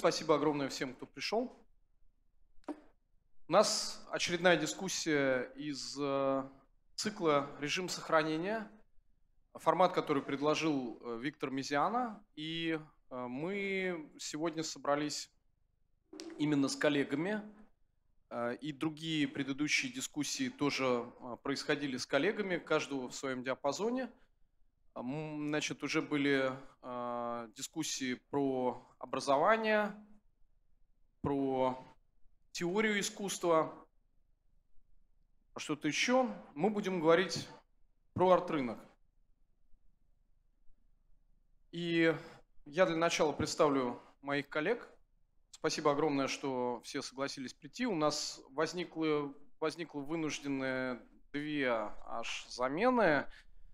спасибо огромное всем, кто пришел. У нас очередная дискуссия из цикла «Режим сохранения», формат, который предложил Виктор Мезиана. И мы сегодня собрались именно с коллегами, и другие предыдущие дискуссии тоже происходили с коллегами, каждого в своем диапазоне. Значит, уже были дискуссии про образование, про теорию искусства, что-то еще. Мы будем говорить про арт-рынок. И я для начала представлю моих коллег. Спасибо огромное, что все согласились прийти. У нас возникло вынужденные две аж замены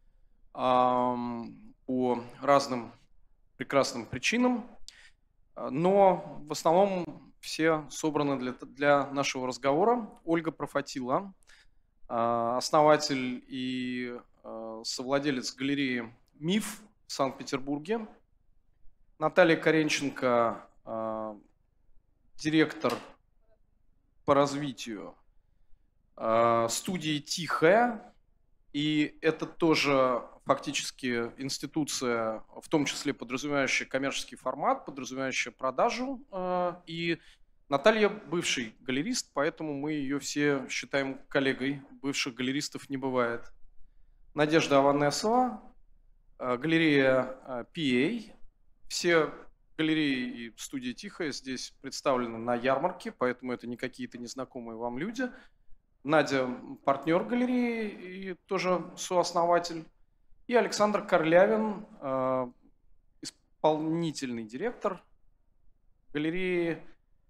по разным прекрасным причинам, но в основном все собраны для нашего разговора. Ольга Профатила, основатель и совладелец галереи «Миф» в Санкт-Петербурге. Наталья Каренченко, директор по развитию студии «Тихая». И это тоже фактически институция, в том числе подразумевающая коммерческий формат, подразумевающая продажу. И Наталья бывший галерист, поэтому мы ее все считаем коллегой. Бывших галеристов не бывает. Надежда Аванесова, галерея PA. Все галереи и студии «Тихая» здесь представлены на ярмарке, поэтому это не какие-то незнакомые вам люди. Надя – партнер галереи и тоже сооснователь. И Александр Корлявин, исполнительный директор галереи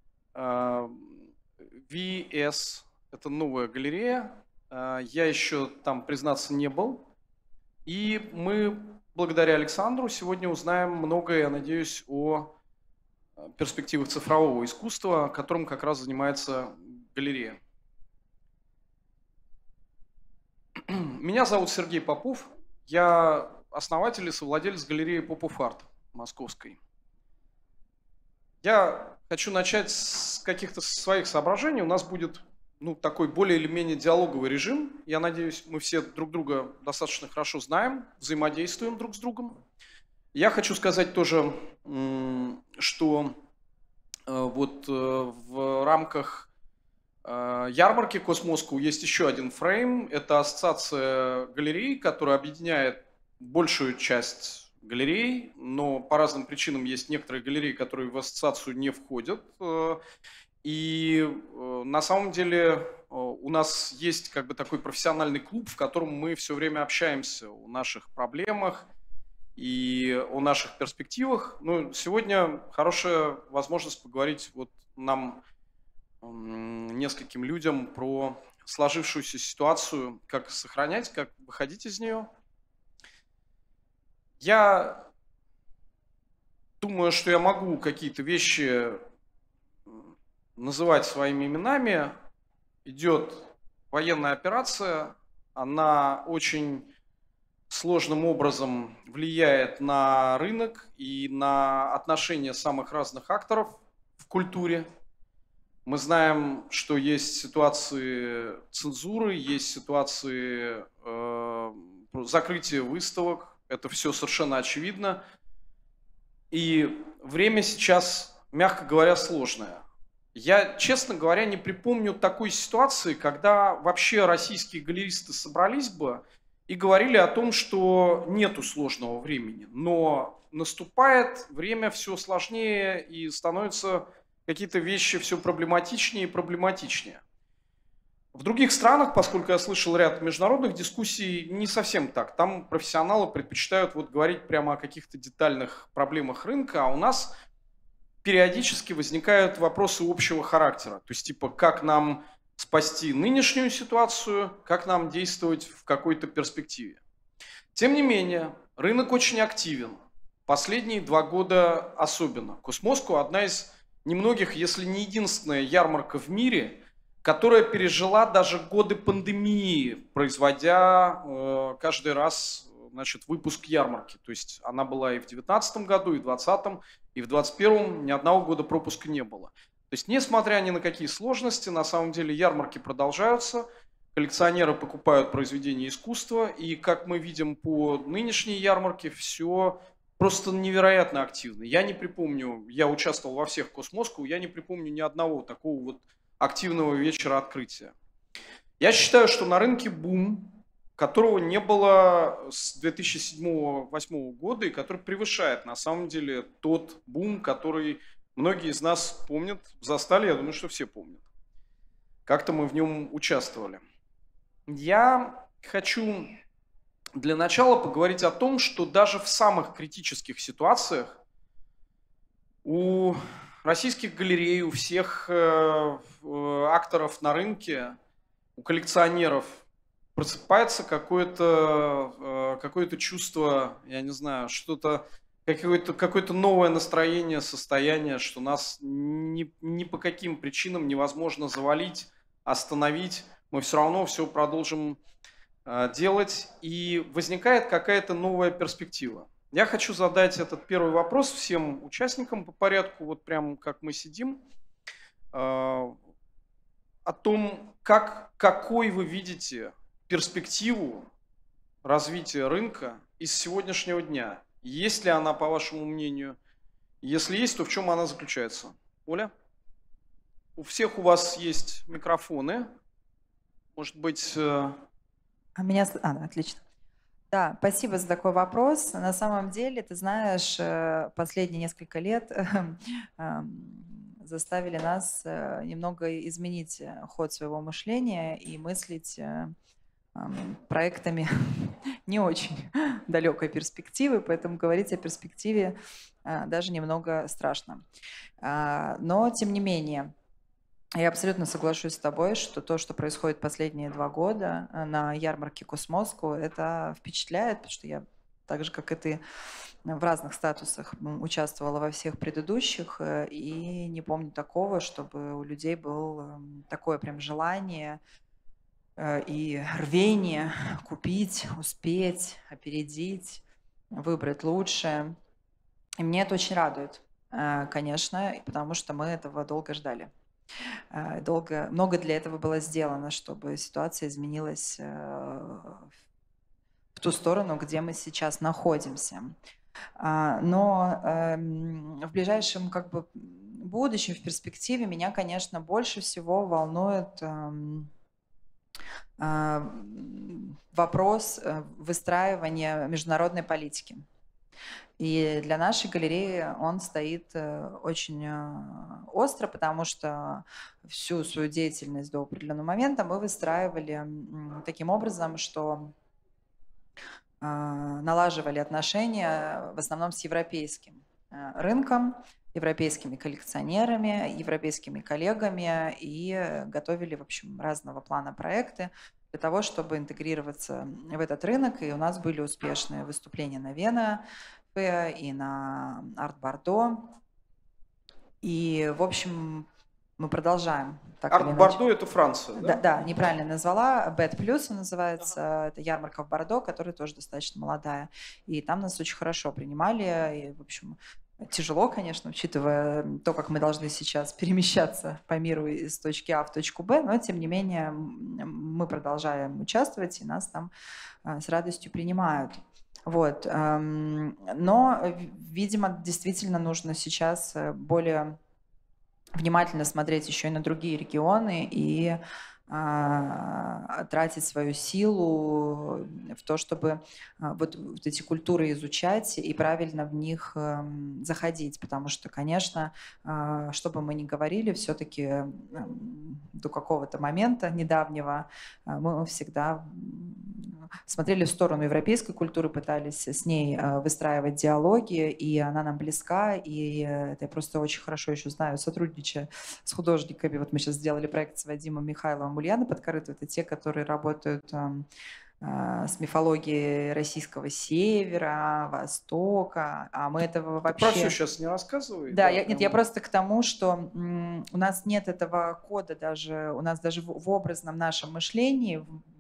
VS. Это новая галерея. Я еще там, признаться, не был. И мы, благодаря Александру, сегодня узнаем многое, я надеюсь, о перспективах цифрового искусства, которым как раз занимается галерея. Меня зовут Сергей Попов, я основатель и совладелец галереи Попов Арт московской. Я хочу начать с каких-то своих соображений. У нас будет такой более или менее диалоговый режим. Я надеюсь, мы все друг друга достаточно хорошо знаем, взаимодействуем друг с другом. Я хочу сказать тоже, что вот в рамках ярмарки Космоску есть еще один фрейм. Это ассоциация галерей, которая объединяет большую часть галерей, но по разным причинам есть некоторые галереи, которые в ассоциацию не входят. И на самом деле у нас есть как бы такой профессиональный клуб, в котором мы все время общаемся о наших проблемах и о наших перспективах. Ну, сегодня хорошая возможность поговорить вот нам, нескольким людям, про сложившуюся ситуацию, как сохранять, как выходить из нее. Я думаю, что я могу какие-то вещи называть своими именами. Идет военная операция, она очень сложным образом влияет на рынок и на отношения самых разных акторов в культуре. Мы знаем, что есть ситуации цензуры, есть ситуации закрытия выставок. Это все совершенно очевидно. И время сейчас, мягко говоря, сложное. Я, честно говоря, не припомню такой ситуации, когда вообще российские галеристы собрались бы и говорили о том, что нету сложного времени. Но наступает время все сложнее и становятся какие-то вещи все проблематичнее и проблематичнее. В других странах, поскольку я слышал ряд международных дискуссий, не совсем так. Там профессионалы предпочитают говорить прямо о каких-то детальных проблемах рынка, а у нас периодически возникают вопросы общего характера. То есть, типа, как нам спасти нынешнюю ситуацию, как нам действовать в какой-то перспективе. Тем не менее, рынок очень активен. Последние 2 года особенно. Космоску одна из немногих, если не единственная ярмарка в мире, которая пережила даже годы пандемии, производя каждый раз, выпуск ярмарки. То есть она была и в 2019 году, и в 2020, и в 2021 ни одного года пропуска не было. То есть, несмотря ни на какие сложности, на самом деле ярмарки продолжаются, коллекционеры покупают произведения искусства, и, как мы видим по нынешней ярмарке, все просто невероятно активно. Я не припомню, я участвовал во всех Космоску, я не припомню ни одного такого вот активного вечера открытия. Я считаю, что на рынке бум, которого не было с 2007-2008 года и который превышает на самом деле тот бум, который многие из нас помнят, застали, я думаю, что все помнят. Как-то мы в нем участвовали. Я хочу для начала поговорить о том, что даже в самых критических ситуациях у российских галерей, у всех акторов на рынке, у коллекционеров просыпается какое-то чувство, я не знаю, что-то, какое-то новое настроение, состояние, что нас ни по каким причинам невозможно завалить, остановить. Мы все равно все продолжим делать, и возникает какая-то новая перспектива. Я хочу задать этот первый вопрос всем участникам по порядку, вот прям как мы сидим, о том, какой вы видите перспективу развития рынка из сегодняшнего дня. Есть ли она, по вашему мнению? Если есть, то в чем она заключается? Оля? У всех у вас есть микрофоны. Может быть... Отлично. Да, спасибо за такой вопрос. На самом деле, ты знаешь, последние несколько лет заставили нас немного изменить ход своего мышления и мыслить проектами не очень далекой перспективы, поэтому говорить о перспективе даже немного страшно. Но, тем не менее, я абсолютно соглашусь с тобой, что то, что происходит последние 2 года на ярмарке Космоску, это впечатляет, потому что я, так же, как и ты, в разных статусах участвовала во всех предыдущих, и не помню такого, чтобы у людей было такое прям желание и рвение купить, успеть, опередить, выбрать лучшее. И мне это очень радует, конечно, потому что мы этого долго ждали. Много для этого было сделано, чтобы ситуация изменилась в ту сторону, где мы сейчас находимся. Но в ближайшем будущем, в перспективе меня, конечно, больше всего волнует вопрос выстраивания международной политики. И для нашей галереи он стоит очень остро, потому что всю свою деятельность до определенного момента мы выстраивали таким образом, что налаживали отношения в основном с европейским рынком, европейскими коллекционерами, европейскими коллегами и готовили, в общем, разного плана проекты для того, чтобы интегрироваться в этот рынок. И у нас были успешные выступления на Вена и на Арт-Бордо. И, в общем, мы продолжаем. Арт-Бордо – это Франция, да? Да, неправильно назвала. Бет Плюс называется. Это ярмарка в Бордо, которая тоже достаточно молодая. И там нас очень хорошо принимали. И, в общем, тяжело, конечно, учитывая то, как мы должны сейчас перемещаться по миру из точки А в точку Б, но, тем не менее, мы продолжаем участвовать, и нас там с радостью принимают. Вот. Но, видимо, действительно нужно сейчас более внимательно смотреть еще и на другие регионы и тратить свою силу в то, чтобы вот эти культуры изучать и правильно в них заходить. Потому что, конечно, что бы мы ни говорили, все-таки до какого-то момента недавнего мы всегда смотрели в сторону европейской культуры, пытались с ней выстраивать диалоги, и она нам близка, и это я просто очень хорошо еще знаю, сотрудничая с художниками. Вот мы сейчас сделали проект с Вадимом Михайловым «Ульяна Подкорытова». Это те, которые работают с мифологией российского севера, востока, а мы этого вообще... Про все сейчас не рассказывай. Да, нет, я просто к тому, что у нас нет этого кода даже, у нас даже в образном нашем мышлении, в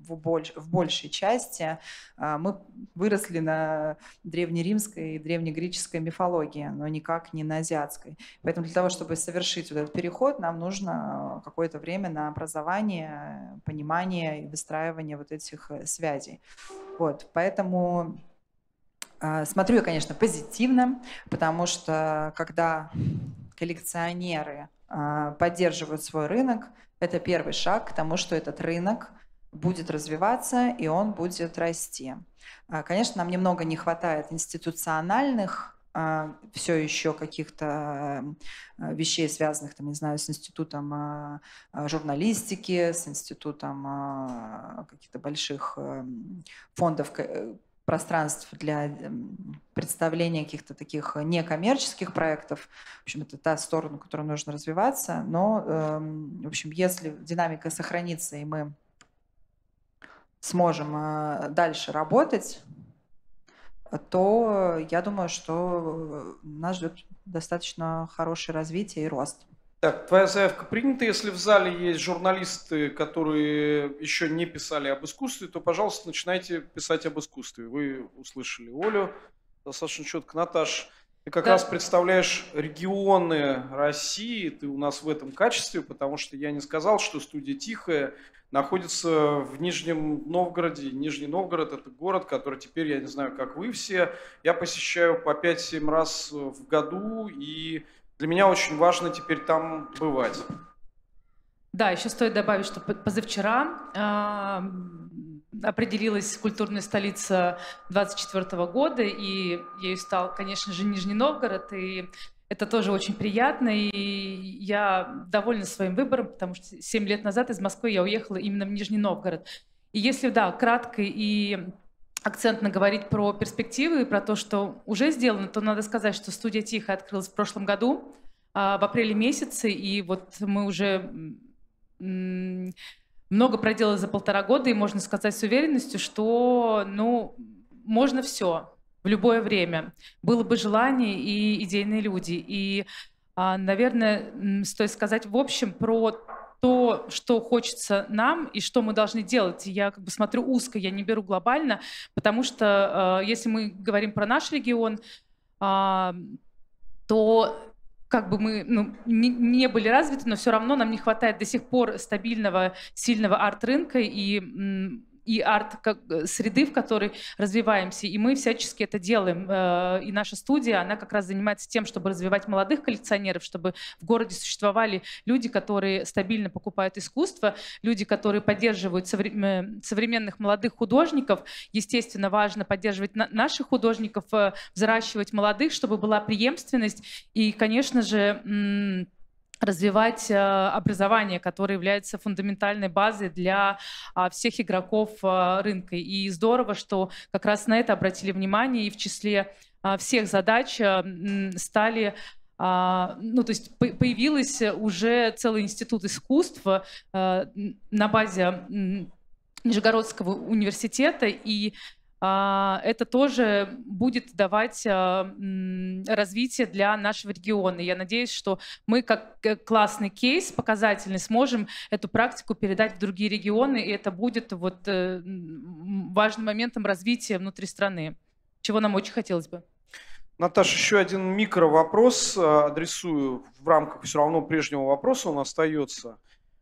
в большей части мы выросли на древнеримской и древнегреческой мифологии, но никак не на азиатской. Поэтому для того, чтобы совершить вот этот переход, нам нужно какое-то время на образование, понимание и выстраивание вот этих связей. Вот, поэтому смотрю я, конечно, позитивно, потому что когда коллекционеры поддерживают свой рынок, это первый шаг к тому, что этот рынок будет развиваться и он будет расти. Конечно, нам немного не хватает институциональных все еще каких-то вещей, связанных, там, не знаю, с институтом журналистики, с институтом каких-то больших фондов, пространств для представления каких-то таких некоммерческих проектов. В общем, это та сторона, в которой нужно развиваться. Но, в общем, если динамика сохранится, и мы сможем дальше работать, то я думаю, что нас ждет достаточно хорошее развитие и рост. Так, твоя заявка принята. Если в зале есть журналисты, которые еще не писали об искусстве, то, пожалуйста, начинайте писать об искусстве. Вы услышали Олю достаточно четко. Наташ, ты как раз представляешь регионы России, ты у нас в этом качестве, потому что я не сказал, что студия «Тихая» находится в Нижнем Новгороде. Нижний Новгород – это город, который теперь, я не знаю, как вы все, я посещаю по 5-7 раз в году, и для меня очень важно теперь там бывать. Да, еще стоит добавить, что позавчера определилась культурная столица 2024 года, и ею стал, конечно же, Нижний Новгород, и это тоже очень приятно, и я довольна своим выбором, потому что 7 лет назад из Москвы я уехала именно в Нижний Новгород. И если, да, кратко и акцентно говорить про перспективы и про то, что уже сделано, то надо сказать, что студия «Тихая» открылась в прошлом году, в апреле месяце, и вот мы уже много проделали за 1,5 года, и можно сказать с уверенностью, что, ну, можно все в любое время. Было бы желание и идейные люди. И, наверное, стоит сказать в общем про то, что хочется нам и что мы должны делать. Я как бы смотрю узко, я не беру глобально, потому что если мы говорим про наш регион, то как бы мы не были развиты, но все равно нам не хватает до сих пор стабильного, сильного арт-рынка и арт-среды, в которой развиваемся. И мы всячески это делаем. И наша студия, она как раз занимается тем, чтобы развивать молодых коллекционеров, чтобы в городе существовали люди, которые стабильно покупают искусство, люди, которые поддерживают современных молодых художников. Естественно, важно поддерживать наших художников, взращивать молодых, чтобы была преемственность. И, конечно же, развивать образование, которое является фундаментальной базой для всех игроков рынка. И здорово, что как раз на это обратили внимание, и в числе всех задач стали, ну, то есть появился уже целый институт искусств на базе Нижегородского университета, и это тоже будет давать развитие для нашего региона. Я надеюсь, что мы как классный кейс, показательный, сможем эту практику передать в другие регионы, и это будет вот важным моментом развития внутри страны, чего нам очень хотелось бы. Наташа, еще один микровопрос адресую в рамках все равно прежнего вопроса, он остается.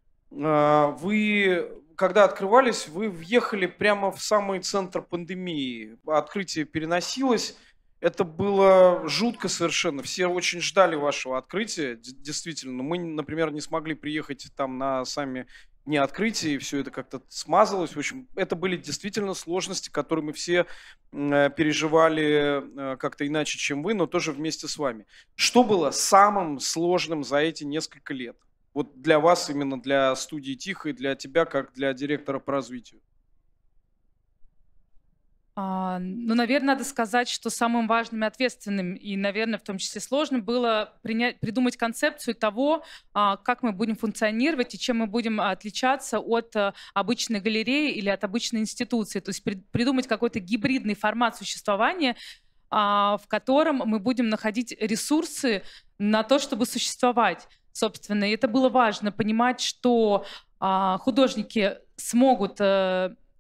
Вы, когда открывались, вы въехали прямо в самый центр пандемии. Открытие переносилось. Это было жутко совершенно. Все очень ждали вашего открытия. Действительно, мы, например, не смогли приехать там на сами дни открытия, и все это как-то смазалось. В общем, это были действительно сложности, которые мы все переживали как-то иначе, чем вы, но тоже вместе с вами. Что было самым сложным за эти несколько лет? Вот для вас, именно для студии «Тихая», для тебя, как для директора по развитию? Ну, наверное, надо сказать, что самым важным и ответственным, и, наверное, в том числе сложным было придумать концепцию того, как мы будем функционировать и чем мы будем отличаться от обычной галереи или от обычной институции. То есть придумать какой-то гибридный формат существования, в котором мы будем находить ресурсы на то, чтобы существовать. Собственно, и это было важно, понимать, что художники смогут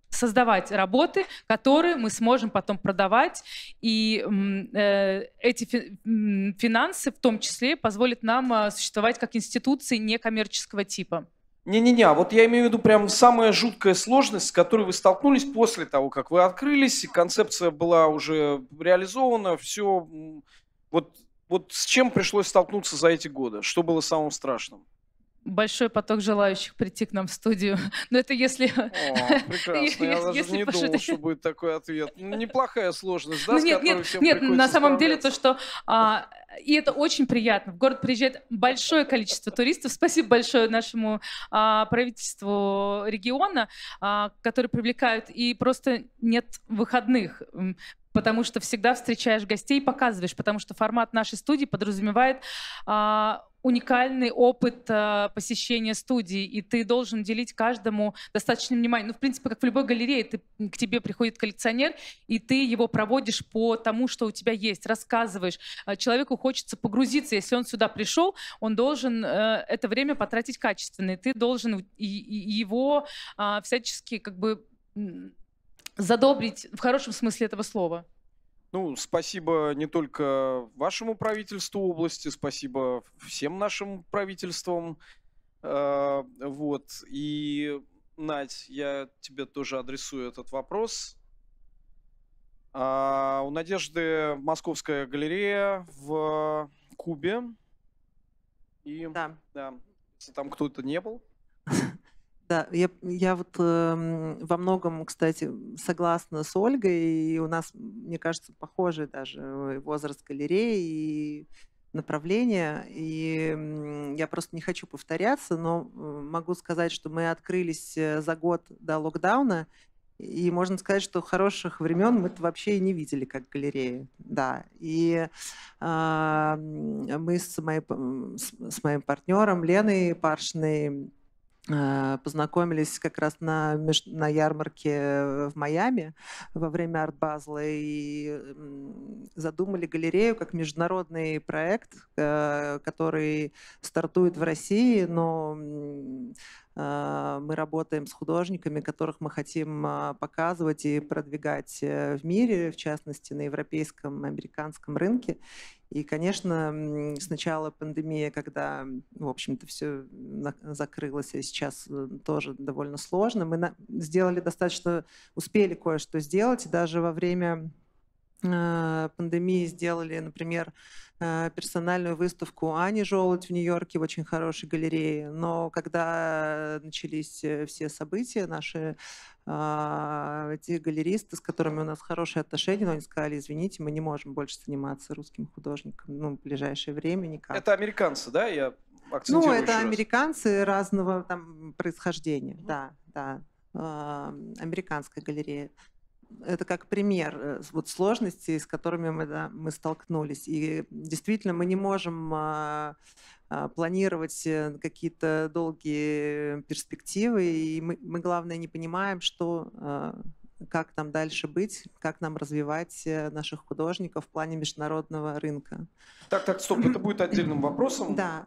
создавать работы, которые мы сможем потом продавать, и эти финансы в том числе позволят нам существовать как институции некоммерческого типа. Не-не-не, а вот я имею в виду прям самая жуткая сложность, с которой вы столкнулись после того, как вы открылись, и концепция была уже реализована, все. Вот с чем пришлось столкнуться за эти годы? Что было самым страшным? Большой поток желающих прийти к нам в студию. Но это если... О, прекрасно. Я даже если не думал, пошутить. что будет такой ответ. Неплохая сложность, да, Ну, с нет, которой нет, всем нет, приходится на самом деле то, справляться? что... и это очень приятно. В город приезжает большое количество туристов. Спасибо большое нашему правительству региона, которые привлекают. И просто нет выходных. Потому что всегда встречаешь гостей и показываешь, потому что формат нашей студии подразумевает уникальный опыт посещения студии, и ты должен уделить каждому достаточно внимания. Ну, в принципе, как в любой галерее, к тебе приходит коллекционер, и ты его проводишь по тому, что у тебя есть, рассказываешь. Человеку хочется погрузиться, если он сюда пришел, он должен это время потратить качественно, и ты должен его всячески как бы задобрить в хорошем смысле этого слова. Ну, спасибо не только вашему правительству области, спасибо всем нашим правительствам. Вот. И, Надь, я тебе тоже адресую этот вопрос. У Надежды Московская галерея в Кубе. И, Да. если там кто-то не был. Да, я вот во многом, кстати, согласна с Ольгой, и у нас, мне кажется, похожий даже возраст галереи и направление, и я просто не хочу повторяться, но могу сказать, что мы открылись за год до локдауна, и можно сказать, что хороших времен мы вообще и не видели как галерея, да. И мы с моим партнером Леной Паршиной познакомились как раз на ярмарке в Майами во время арт-базла и задумали галерею как международный проект, который стартует в России, но мы работаем с художниками, которых мы хотим показывать и продвигать в мире, в частности, на европейском, американском рынке. И, конечно, сначала пандемия, когда, в общем-то, все закрылось, и сейчас тоже довольно сложно. Мы сделали достаточно, успели кое-что сделать, и даже во время пандемии сделали, например, персональную выставку Ани Желудь в Нью-Йорке в очень хорошей галерее. Но когда начались все события, наши эти галеристы, с которыми у нас хорошие отношения, но они сказали: извините, мы не можем больше заниматься русским художником в ближайшее время никак. Это американцы, да? Я акцентирую это еще раз. американцы разного там происхождения, да. Американская галерея. Это как пример вот сложностей, с которыми мы столкнулись. И действительно мы не можем планировать какие-то долгие перспективы, и мы главное, не понимаем, как нам дальше быть, как нам развивать наших художников в плане международного рынка. Так, стоп, это будет отдельным вопросом. Да,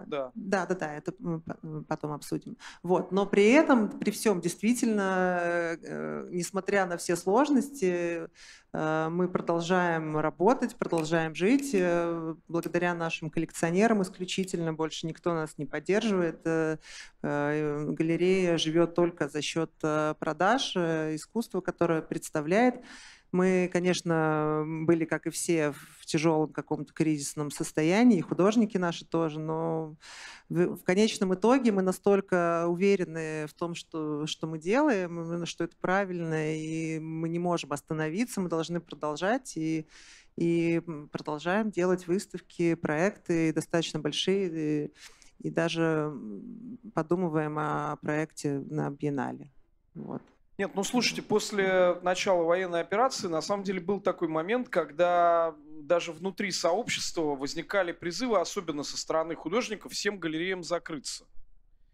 это мы потом обсудим. Вот, но при этом, при всем, действительно, несмотря на все сложности, мы продолжаем работать, продолжаем жить. Благодаря нашим коллекционерам исключительно, больше никто нас не поддерживает. Галерея живет только за счет продаж, искусства, которое представляет. Мы, конечно, были, как и все, в тяжелом каком-то кризисном состоянии, и художники наши тоже, но в конечном итоге мы настолько уверены в том, что мы делаем, что это правильно, и мы не можем остановиться, мы должны продолжать, и продолжаем делать выставки, проекты достаточно большие, и даже подумываем о проекте на Биеннале. Вот. Нет, ну слушайте, после начала военной операции на самом деле был такой момент, когда даже внутри сообщества возникали призывы, особенно со стороны художников, всем галереям закрыться.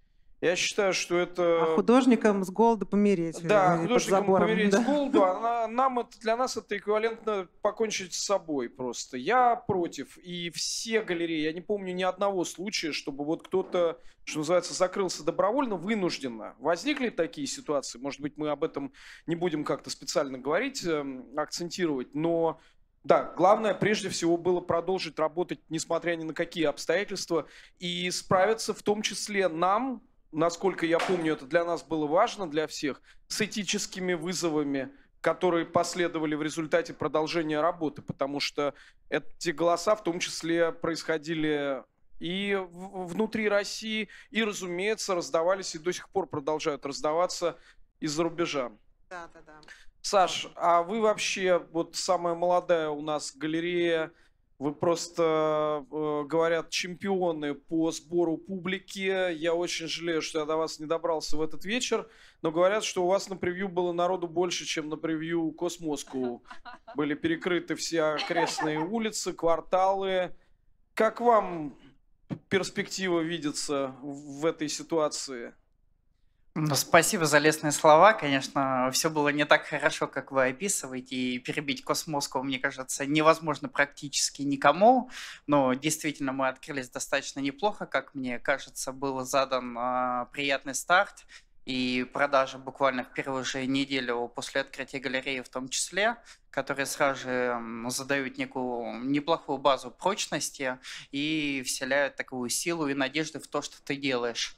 Я считаю, что А это... художникам с голоду помереть. Да, под художникам забором, помереть да. с голоду, для нас это эквивалентно покончить с собой просто. Я против, и все галереи, я не помню ни одного случая, чтобы вот кто-то, что называется, закрылся добровольно, вынужденно. Возникли такие ситуации, может быть, мы об этом не будем как-то специально говорить, акцентировать, но... Да, главное прежде всего было продолжить работать, несмотря ни на какие обстоятельства, и справиться в том числе нам, насколько я помню, это для нас было важно, для всех, с этическими вызовами, которые последовали в результате продолжения работы, потому что эти голоса в том числе происходили и внутри России, и, разумеется, раздавались и до сих пор продолжают раздаваться из-за рубежа. Да. Саш, а вы вообще, вот самая молодая у нас галерея, вы просто, говорят, чемпионы по сбору публики. Я очень жалею, что я до вас не добрался в этот вечер, но говорят, что у вас на превью было народу больше, чем на превью Космоску. Были перекрыты все окрестные улицы, кварталы. Как вам перспектива видится в этой ситуации? Ну, спасибо за лестные слова. Конечно, все было не так хорошо, как вы описываете, и перебить Космоску, мне кажется, невозможно практически никому. Но действительно мы открылись достаточно неплохо, как мне кажется, был задан приятный старт. И продажи буквально в первую же неделю после открытия галереи в том числе, которые сразу же задают некую неплохую базу прочности и вселяют такую силу и надежду в то, что ты делаешь.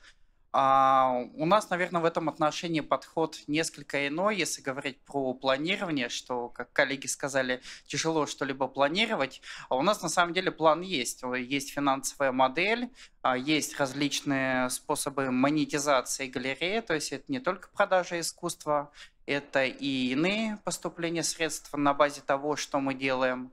У нас, наверное, в этом отношении подход несколько иной, если говорить про планирование, что, как коллеги сказали, тяжело что-либо планировать. А у нас на самом деле план есть. Есть финансовая модель, есть различные способы монетизации галереи, то есть это не только продажа искусства, это и иные поступления средств на базе того, что мы делаем.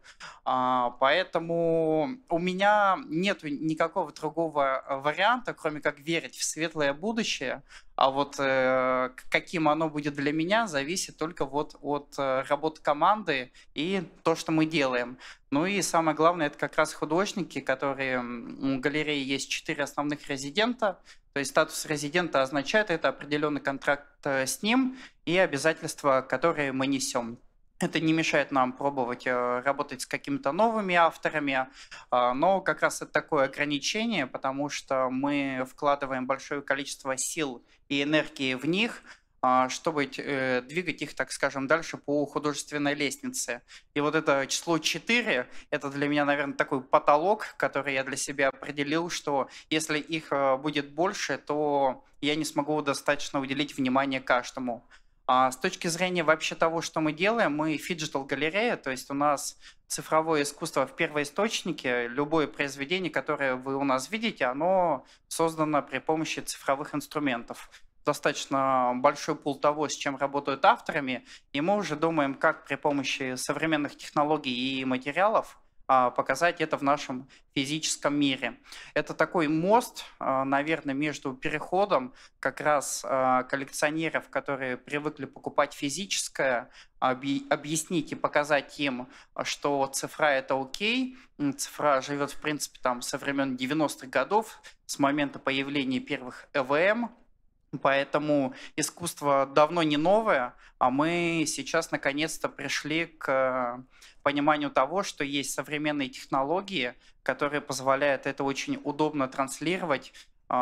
Поэтому у меня нет никакого другого варианта, кроме как верить в светлое будущее. А вот каким оно будет для меня, зависит только вот от работы команды и то, что мы делаем. Ну и самое главное, это как раз художники, которые у галереи есть 4 основных резидента. То есть статус резидента означает это определенный контракт с ним и обязательства, которые мы несем. Это не мешает нам пробовать работать с какими-то новыми авторами, но как раз это такое ограничение, потому что мы вкладываем большое количество сил и энергии в них, чтобы двигать их, так скажем, дальше по художественной лестнице. И вот это число 4, это для меня, наверное, такой потолок, который я для себя определил, что если их будет больше, то я не смогу достаточно уделить внимание каждому. С точки зрения вообще того, что мы делаем, мы фиджитал-галерея, то есть у нас цифровое искусство в первоисточнике, любое произведение, которое вы у нас видите, оно создано при помощи цифровых инструментов. Достаточно большой пул того, с чем работают авторами, и мы уже думаем, как при помощи современных технологий и материалов показать это в нашем физическом мире. Это такой мост, наверное, между переходом как раз коллекционеров, которые привыкли покупать физическое, объяснить и показать им, что цифра — это окей. Цифра живет, в принципе, там со времен 90-х годов, с момента появления первых ЭВМ. Поэтому искусство давно не новое, а мы сейчас наконец-то пришли к пониманию того, что есть современные технологии, которые позволяют это очень удобно транслировать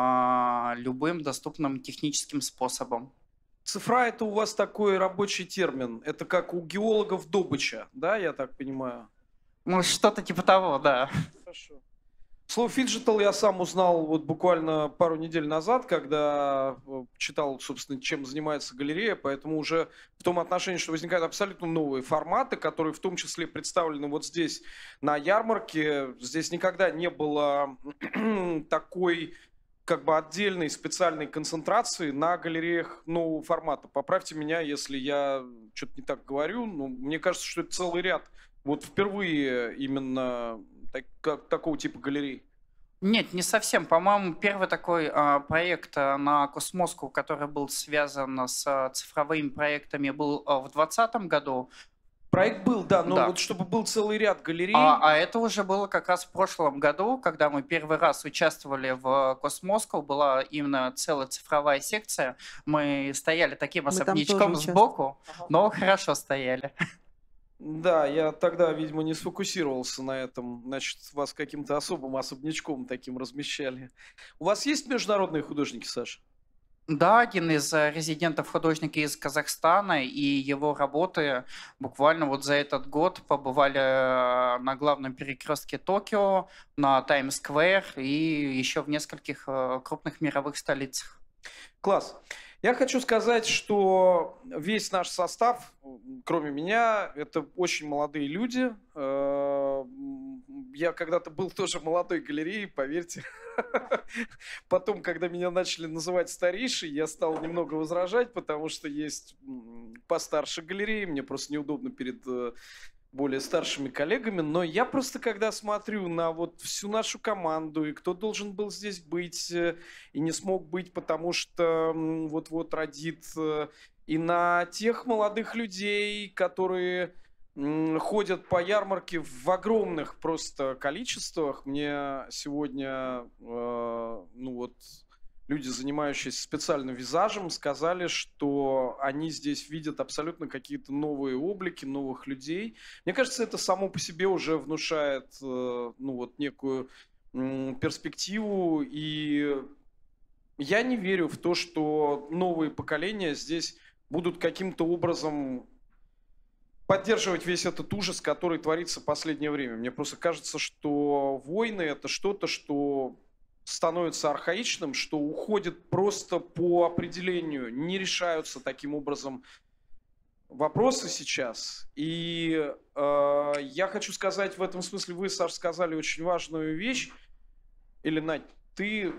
любым доступным техническим способом. Цифра — это у вас такой рабочий термин. Это как у геологов добыча, да, я так понимаю? Ну, что-то типа того, да. Хорошо. Слово «фиджитал» я сам узнал вот буквально пару недель назад, когда читал, собственно, чем занимается галерея, поэтому уже в том отношении, что возникают абсолютно новые форматы, которые в том числе представлены вот здесь на ярмарке. Здесь никогда не было такой как бы отдельной специальной концентрации на галереях нового формата. Поправьте меня, если я что-то не так говорю, но мне кажется, что это целый ряд. Вот впервые именно такого типа галерей. Нет, не совсем. По-моему, первый такой проект на Космоску, который был связан с цифровыми проектами, был в 2020 году. Проект был, да, но Да. вот чтобы был целый ряд галерей. А это уже было как раз в прошлом году, когда мы первый раз участвовали в Космоскоу, была именно целая цифровая секция. Мы стояли таким Мы там особнячком тоже сбоку, но хорошо стояли. Да, я тогда, видимо, не сфокусировался на этом. Значит, вас каким-то особым особнячком таким размещали. У вас есть международные художники, Саша? Да, один из резидентов художника из Казахстана, и его работы буквально вот за этот год побывали на главном перекрестке Токио, на Таймс-сквер и еще в нескольких крупных мировых столицах. Класс. Я хочу сказать, что весь наш состав, кроме меня, это очень молодые люди. Я когда-то был тоже молодой галереей, поверьте. Потом, когда меня начали называть старейшей, я стал немного возражать, потому что есть постарше галереи, мне просто неудобно перед более старшими коллегами, но я просто, когда смотрю на вот всю нашу команду, и кто должен был здесь быть, и не смог быть, потому что вот-вот родит, и на тех молодых людей, которые ходят по ярмарке в огромных просто количествах. Мне сегодня, люди, занимающиеся специальным визажем, сказали, что они здесь видят абсолютно какие-то новые облики, новых людей. Мне кажется, это само по себе уже внушает, некую перспективу. И я не верю в то, что новые поколения здесь будут каким-то образом поддерживать весь этот ужас, который творится в последнее время. Мне просто кажется, что войны — это что-то, что становится архаичным, что уходит просто по определению, не решаются таким образом вопросы сейчас. И я хочу сказать в этом смысле, вы, Саш, сказали очень важную вещь, или, Надь, ты,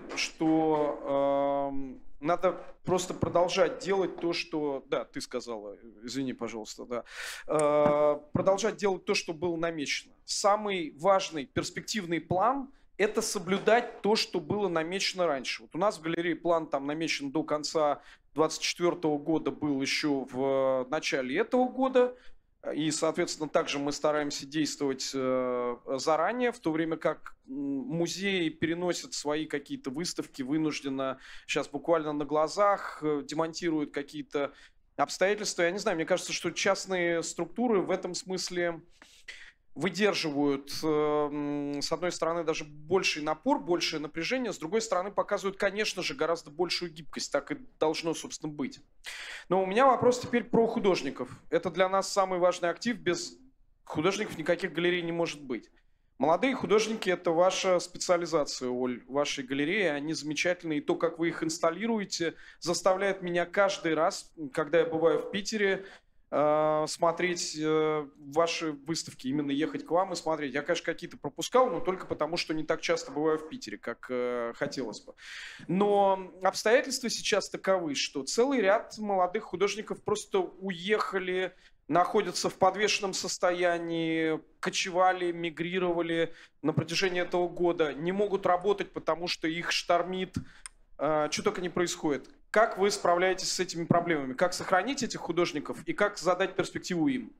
что надо просто продолжать делать то, что... Да, ты сказала, извини, пожалуйста, да. Продолжать делать то, что было намечено. Самый важный перспективный план — это соблюдать то, что было намечено раньше. Вот у нас в галерее план там намечен до конца 2024 года, был еще в начале этого года. И, соответственно, также мы стараемся действовать заранее, в то время как музеи переносят свои какие-то выставки вынужденно, сейчас буквально на глазах, демонтируют какие-то обстоятельства. Я не знаю, мне кажется, что частные структуры в этом смысле выдерживают, с одной стороны, даже больший напор, большее напряжение, с другой стороны, показывают, конечно же, гораздо большую гибкость. Так и должно, собственно, быть. Но у меня вопрос теперь про художников. Это для нас самый важный актив. Без художников никаких галерей не может быть. Молодые художники — это ваша специализация, Оль, вашей галереи. Они замечательные. И то, как вы их инсталируете, заставляет меня каждый раз, когда я бываю в Питере, смотреть ваши выставки, именно ехать к вам и смотреть. Я, конечно, какие-то пропускал, но только потому, что не так часто бываю в Питере, как хотелось бы. Но обстоятельства сейчас таковы, что целый ряд молодых художников просто уехали, находятся в подвешенном состоянии, кочевали, мигрировали на протяжении этого года, не могут работать, потому что их штормит, что только не происходит. Как вы справляетесь с этими проблемами? Как сохранить этих художников и как задать перспективу им?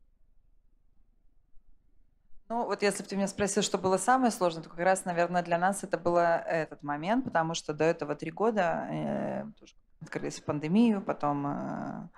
Ну, вот если бы ты меня спросил, что было самое сложное, то как раз, наверное, для нас это был этот момент, потому что до этого 3 года тоже открылись в пандемию, потом...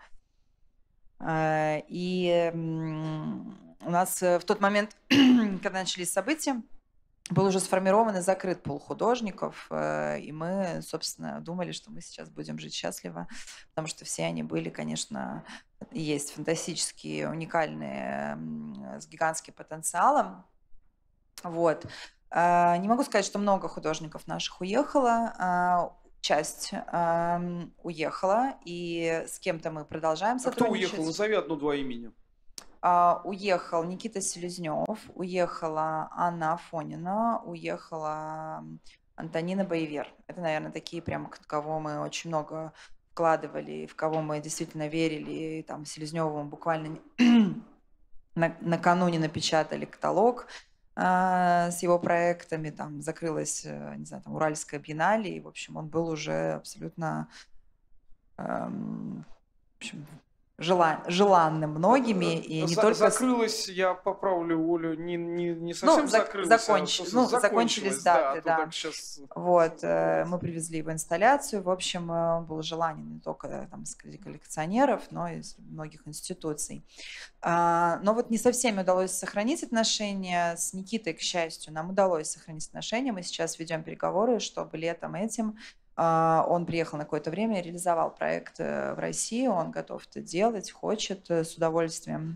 И у нас в тот момент, когда начались события, был уже сформирован и закрыт пул художников, и мы, собственно, думали, что мы сейчас будем жить счастливо, потому что все они были, конечно, есть фантастические, уникальные, с гигантским потенциалом. Вот. Не могу сказать, что много художников наших уехало, часть уехала, и с кем-то мы продолжаем сотрудничать. Кто уехал? Назови 1-2 имени. Уехал Никита Селезнев, уехала Анна Афонина, уехала Антонина Боевер. Это, наверное, такие прямо, в кого мы очень много вкладывали, в кого мы действительно верили. И там Селезневу буквально накануне напечатали каталог с его проектами. Там закрылась, не знаю, там Уральская биеннале. И, в общем, он был уже абсолютно... в общем, желанным многими, и не только... Закрылась, я поправлю Олю, не совсем закрылась, закончились даты, да. Сейчас... Вот, мы привезли его инсталляцию, в общем, он был желанен не только там, среди коллекционеров, но и из многих институций. Но вот не со всеми удалось сохранить отношения, с Никитой, к счастью, нам удалось сохранить отношения, мы сейчас ведем переговоры, чтобы летом этим он приехал на какое-то время и реализовал проект в России, он готов это делать, хочет с удовольствием.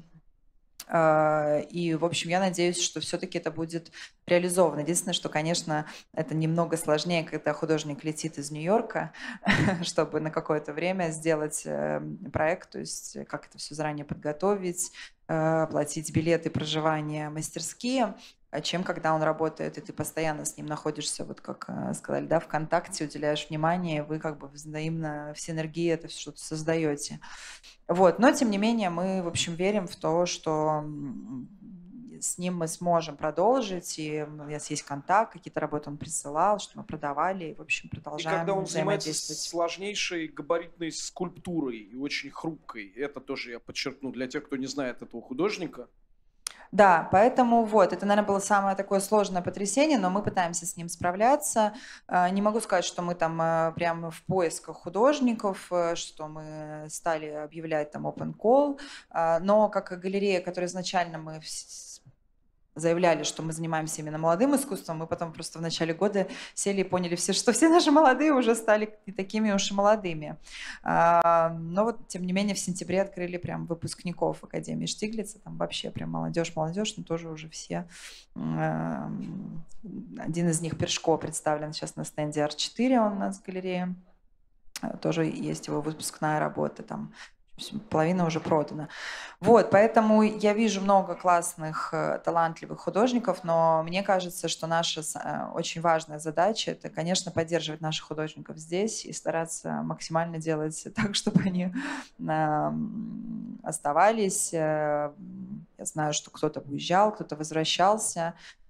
И, в общем, я надеюсь, что все-таки это будет реализовано. Единственное, что, конечно, это немного сложнее, когда художник летит из Нью-Йорка, чтобы на какое-то время сделать проект, то есть как это все заранее подготовить, платить билеты, проживание, мастерские, чем когда он работает, и ты постоянно с ним находишься, вот как сказали, да, ВКонтакте, уделяешь внимание, вы как бы взаимно в синергии это что-то создаете. Вот. Но, тем не менее, мы, в общем, верим в то, что с ним мы сможем продолжить, и у нас есть контакт, какие-то работы он присылал, что мы продавали, и, в общем, продолжаем. И когда он занимается сложнейшей габаритной скульптурой и очень хрупкой, это тоже я подчеркну для тех, кто не знает этого художника. Да, поэтому вот, это, наверное, было самое такое сложное потрясение, но мы пытаемся с ним справляться. Не могу сказать, что мы там прямо в поисках художников, что мы стали объявлять там open call, но как галерея, которая изначально мы заявляли, что мы занимаемся именно молодым искусством, мы потом просто в начале года сели и поняли все, что все наши молодые уже стали не такими уж и молодыми. Но вот, тем не менее, в сентябре открыли прям выпускников Академии Штиглица, там вообще прям молодежь, но тоже уже все. Один из них, Першко, представлен сейчас на стенде R4, он у нас в галерее. Тоже есть его выпускная работа там. Половина уже продана. Вот, поэтому я вижу много классных, талантливых художников, но мне кажется, что наша очень важная задача – это, конечно, поддерживать наших художников здесь и стараться максимально делать так, чтобы они оставались. Я знаю, что кто-то уезжал, кто-то возвращался,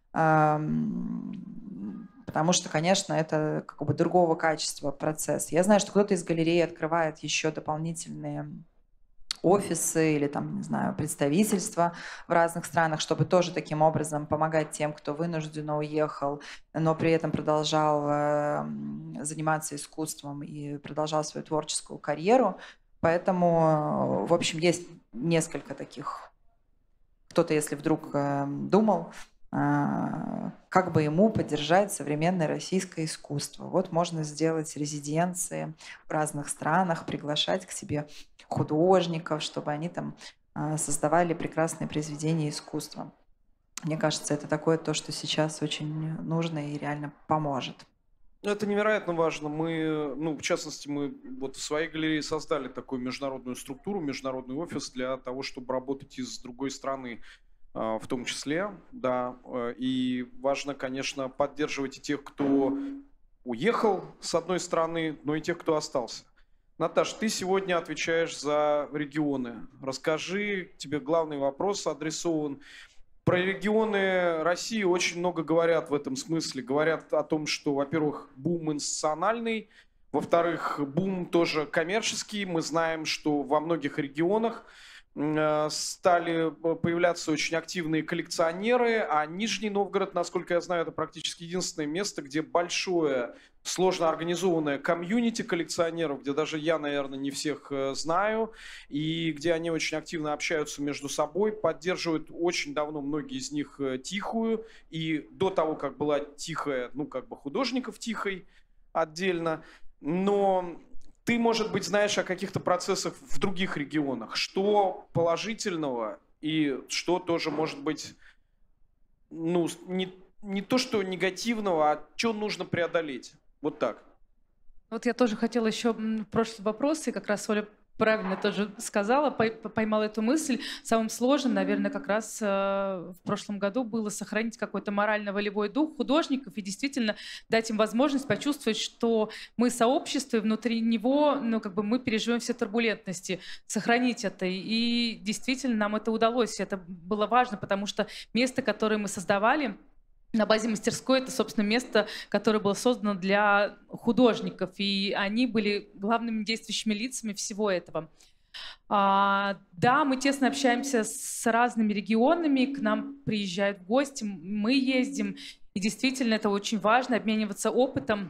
потому что, конечно, это как бы другого качества процесс. Я знаю, что кто-то из галереи открывает еще дополнительные офисы или там, не знаю, представительства в разных странах, чтобы тоже таким образом помогать тем, кто вынужденно уехал, но при этом продолжал заниматься искусством и продолжал свою творческую карьеру. Поэтому, в общем, есть несколько таких. Кто-то, если вдруг думал, как бы ему поддержать современное российское искусство. Вот можно сделать резиденции в разных странах, приглашать к себе художников, чтобы они там создавали прекрасные произведения искусства. Мне кажется, это такое то, что сейчас очень нужно и реально поможет. Это невероятно важно. Мы, в частности, мы вот в своей галерее создали такую международную структуру, международный офис для того, чтобы работать из другой страны, в том числе, да. И важно, конечно, поддерживать и тех, кто уехал с одной стороны, но и тех, кто остался. Наташ, ты сегодня отвечаешь за регионы. Расскажи, тебе главный вопрос адресован. Про регионы России очень много говорят в этом смысле. Говорят о том, что, во-первых, бум институциональный, во-вторых, бум тоже коммерческий. Мы знаем, что во многих регионах стали появляться очень активные коллекционеры, а Нижний Новгород, насколько я знаю, это практически единственное место, где большое, сложно организованное комьюнити коллекционеров, где даже я, наверное, не всех знаю, и где они очень активно общаются между собой, поддерживают очень давно многие из них тихую, и до того, как была тихая, художников тихой отдельно, но... Ты, может быть, знаешь о каких-то процессах в других регионах. Что положительного и что тоже, может быть, не то, что негативного, а что нужно преодолеть. Вот так. Вот я тоже хотела еще в прошлый вопрос, и как раз Оля правильно тоже сказала, поймала эту мысль. Самым сложным, наверное, как раз в прошлом году было сохранить какой-то морально-волевой дух художников и действительно дать им возможность почувствовать, что мы сообщество, и внутри него мы переживем все турбулентности, сохранить это. И действительно нам это удалось. Это было важно, потому что место, которое мы создавали, на базе мастерской, это, собственно, место, которое было создано для художников, и они были главными действующими лицами всего этого. Да, мы тесно общаемся с разными регионами, к нам приезжают в гости, мы ездим, и действительно это очень важно, обмениваться опытом.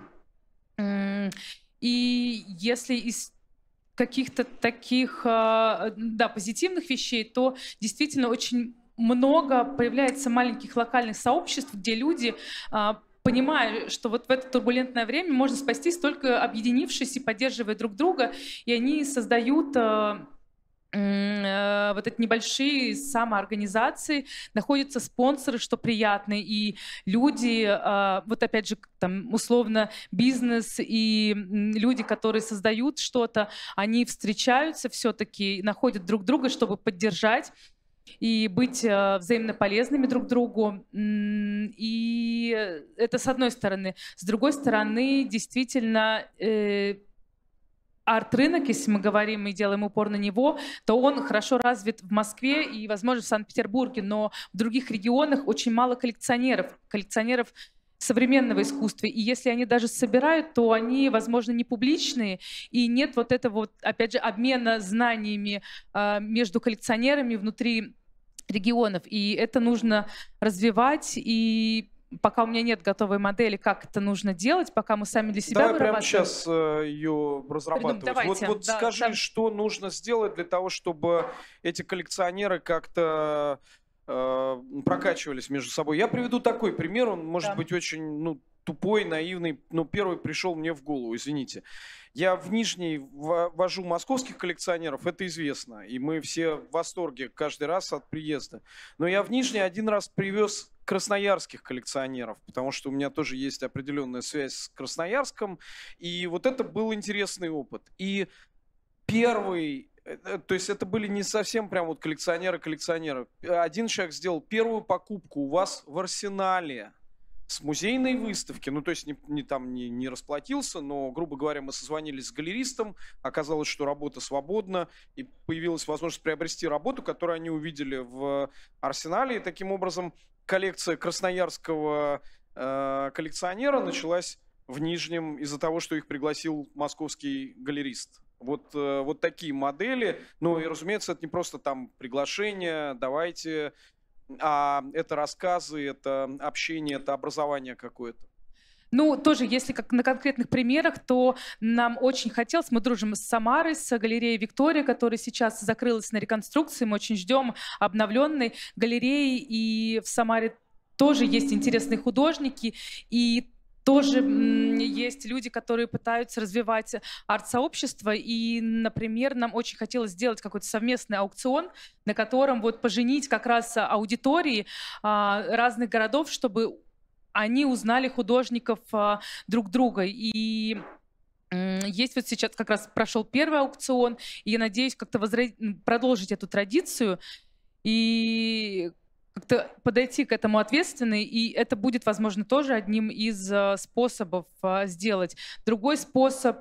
И если из каких-то таких, да, позитивных вещей, то действительно очень много появляется маленьких локальных сообществ, где люди, понимая, что вот в это турбулентное время можно спастись только объединившись и поддерживая друг друга, и они создают вот эти небольшие самоорганизации, находятся спонсоры, что приятно, и люди, вот опять же, там, условно, бизнес и люди, которые создают что-то, они встречаются все-таки, находят друг друга, чтобы поддержать и быть взаимно полезными друг другу. И это с одной стороны. С другой стороны, действительно, арт-рынок, если мы говорим и делаем упор на него, то он хорошо развит в Москве и, возможно, в Санкт-Петербурге, но в других регионах очень мало коллекционеров современного искусства. И если они даже собирают, то они, возможно, не публичные, и нет вот этого, вот, опять же, обмена знаниями между коллекционерами внутри регионов. И это нужно развивать, и пока у меня нет готовой модели, как это нужно делать, пока мы сами для себя Давай прямо вырабатываем. сейчас ее разрабатывать. Давайте, Вот да, скажи, да. что нужно сделать для того, чтобы эти коллекционеры как-то прокачивались между собой. Я приведу такой пример, он может быть очень тупой, наивный, но первый пришел мне в голову, извините. Я в Нижний вожу московских коллекционеров, это известно, и мы все в восторге каждый раз от приезда. Но я в Нижний один раз привез красноярских коллекционеров, потому что у меня тоже есть определенная связь с Красноярском, и вот это был интересный опыт. И первый, то есть это были не совсем прям вот коллекционеры. Один человек сделал первую покупку у вас в Арсенале с музейной выставки, ну то есть не расплатился, но, грубо говоря, мы созвонились с галеристом, оказалось, что работа свободна, и появилась возможность приобрести работу, которую они увидели в Арсенале, и таким образом коллекция красноярского коллекционера началась в Нижнем из-за того, что их пригласил московский галерист. Вот такие модели. Ну и, разумеется, это не просто там приглашение, давайте, а это рассказы, это общение, это образование какое-то. Ну, тоже, если как на конкретных примерах, то нам очень хотелось, мы дружим с Самарой, с галереей «Виктория», которая сейчас закрылась на реконструкции, мы очень ждем обновленной галереи, и в Самаре тоже есть интересные художники, и тоже есть люди, которые пытаются развивать арт-сообщество, и, например, нам очень хотелось сделать какой-то совместный аукцион, на котором вот поженить как раз аудитории разных городов, чтобы они узнали художников друг друга. И есть вот сейчас как раз прошел первый аукцион, и я надеюсь как-то продолжить эту традицию и как-то подойти к этому ответственно, и это будет, возможно, тоже одним из способов сделать. Другой способ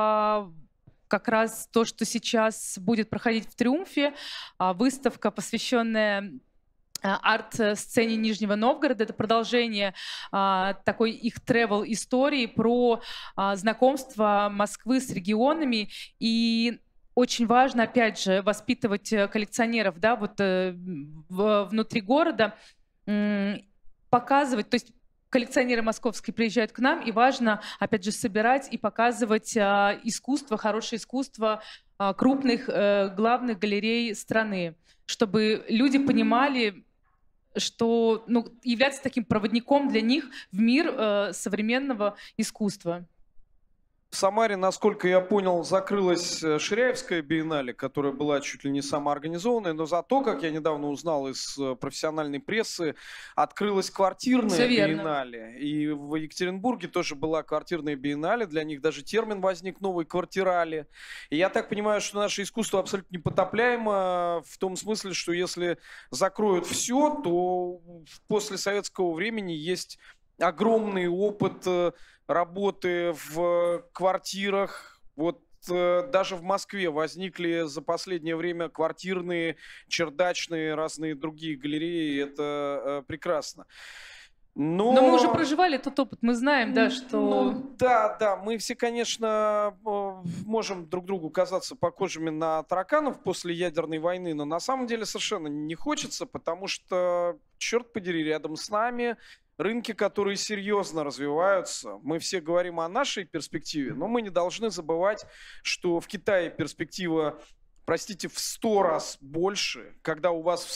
как раз то, что сейчас будет проходить в Триумфе, выставка, посвященная арт-сцене Нижнего Новгорода. Это продолжение такой их тревел-истории про знакомство Москвы с регионами. И очень важно, опять же, воспитывать коллекционеров, да, вот внутри города, показывать, то есть коллекционеры московские приезжают к нам, и важно, опять же, собирать и показывать искусство, хорошее искусство крупных главных галерей страны, чтобы люди понимали, что являться таким проводником для них в мир современного искусства. В Самаре, насколько я понял, закрылась Ширяевская биеннале, которая была чуть ли не самоорганизованная, но зато, как я недавно узнал из профессиональной прессы, открылась квартирная биеннале. И в Екатеринбурге тоже была квартирная биеннале, для них даже термин возник новый — квартирали. И я так понимаю, что наше искусство абсолютно непотопляемо в том смысле, что если закроют все, то после советского времени есть огромный опыт работы в квартирах. Вот даже в Москве возникли за последнее время квартирные, чердачные, разные другие галереи. Это прекрасно. Но мы уже проживали этот опыт, мы знаем, да, что... Да, мы все, конечно, можем друг другу казаться похожими на тараканов после ядерной войны, но на самом деле совершенно не хочется, потому что, черт подери, рядом с нами рынки, которые серьезно развиваются. Мы все говорим о нашей перспективе, но мы не должны забывать, что в Китае перспектива, простите, в 100 раз больше, когда у вас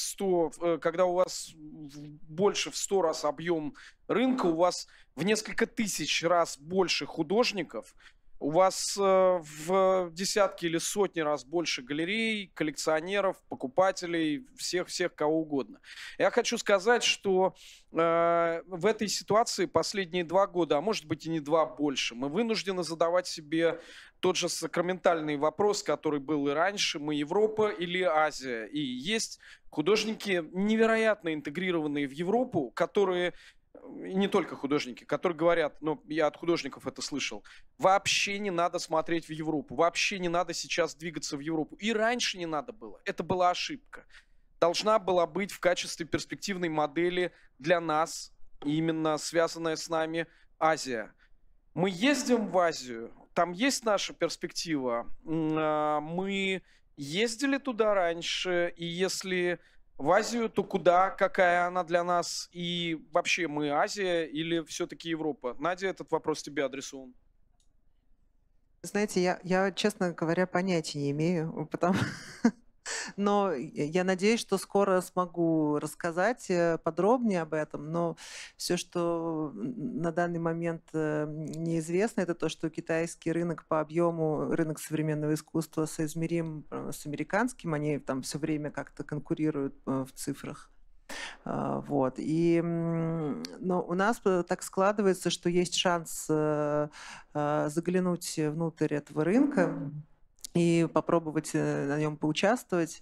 больше в 100 раз объем рынка, у вас в несколько тысяч раз больше художников, у вас в десятки или сотни раз больше галерей, коллекционеров, покупателей, всех кого угодно. Я хочу сказать, что в этой ситуации последние 2 года, а может быть и не 2 больше, мы вынуждены задавать себе тот же сакраментальный вопрос, который был и раньше: мы Европа или Азия? И есть художники, невероятно интегрированные в Европу, которые... И не только художники, которые говорят, ну, я от художников это слышал, вообще не надо смотреть в Европу, вообще не надо сейчас двигаться в Европу. И раньше не надо было. Это была ошибка. Должна была быть в качестве перспективной модели для нас, именно связанная с нами, Азия. Мы ездим в Азию, там есть наша перспектива. Мы ездили туда раньше, и если... в Азию, то куда, какая она для нас? И вообще мы Азия или все-таки Европа? Надя, этот вопрос тебе адресован. Знаете, я, честно говоря, понятия не имею, но я надеюсь, что скоро смогу рассказать подробнее об этом. Но все, что на данный момент неизвестно, это то, что китайский рынок по объему, рынок современного искусства соизмерим с американским. Они там все время как-то конкурируют в цифрах. Вот. Но у нас так складывается, что есть шанс заглянуть внутрь этого рынка и попробовать на нем поучаствовать.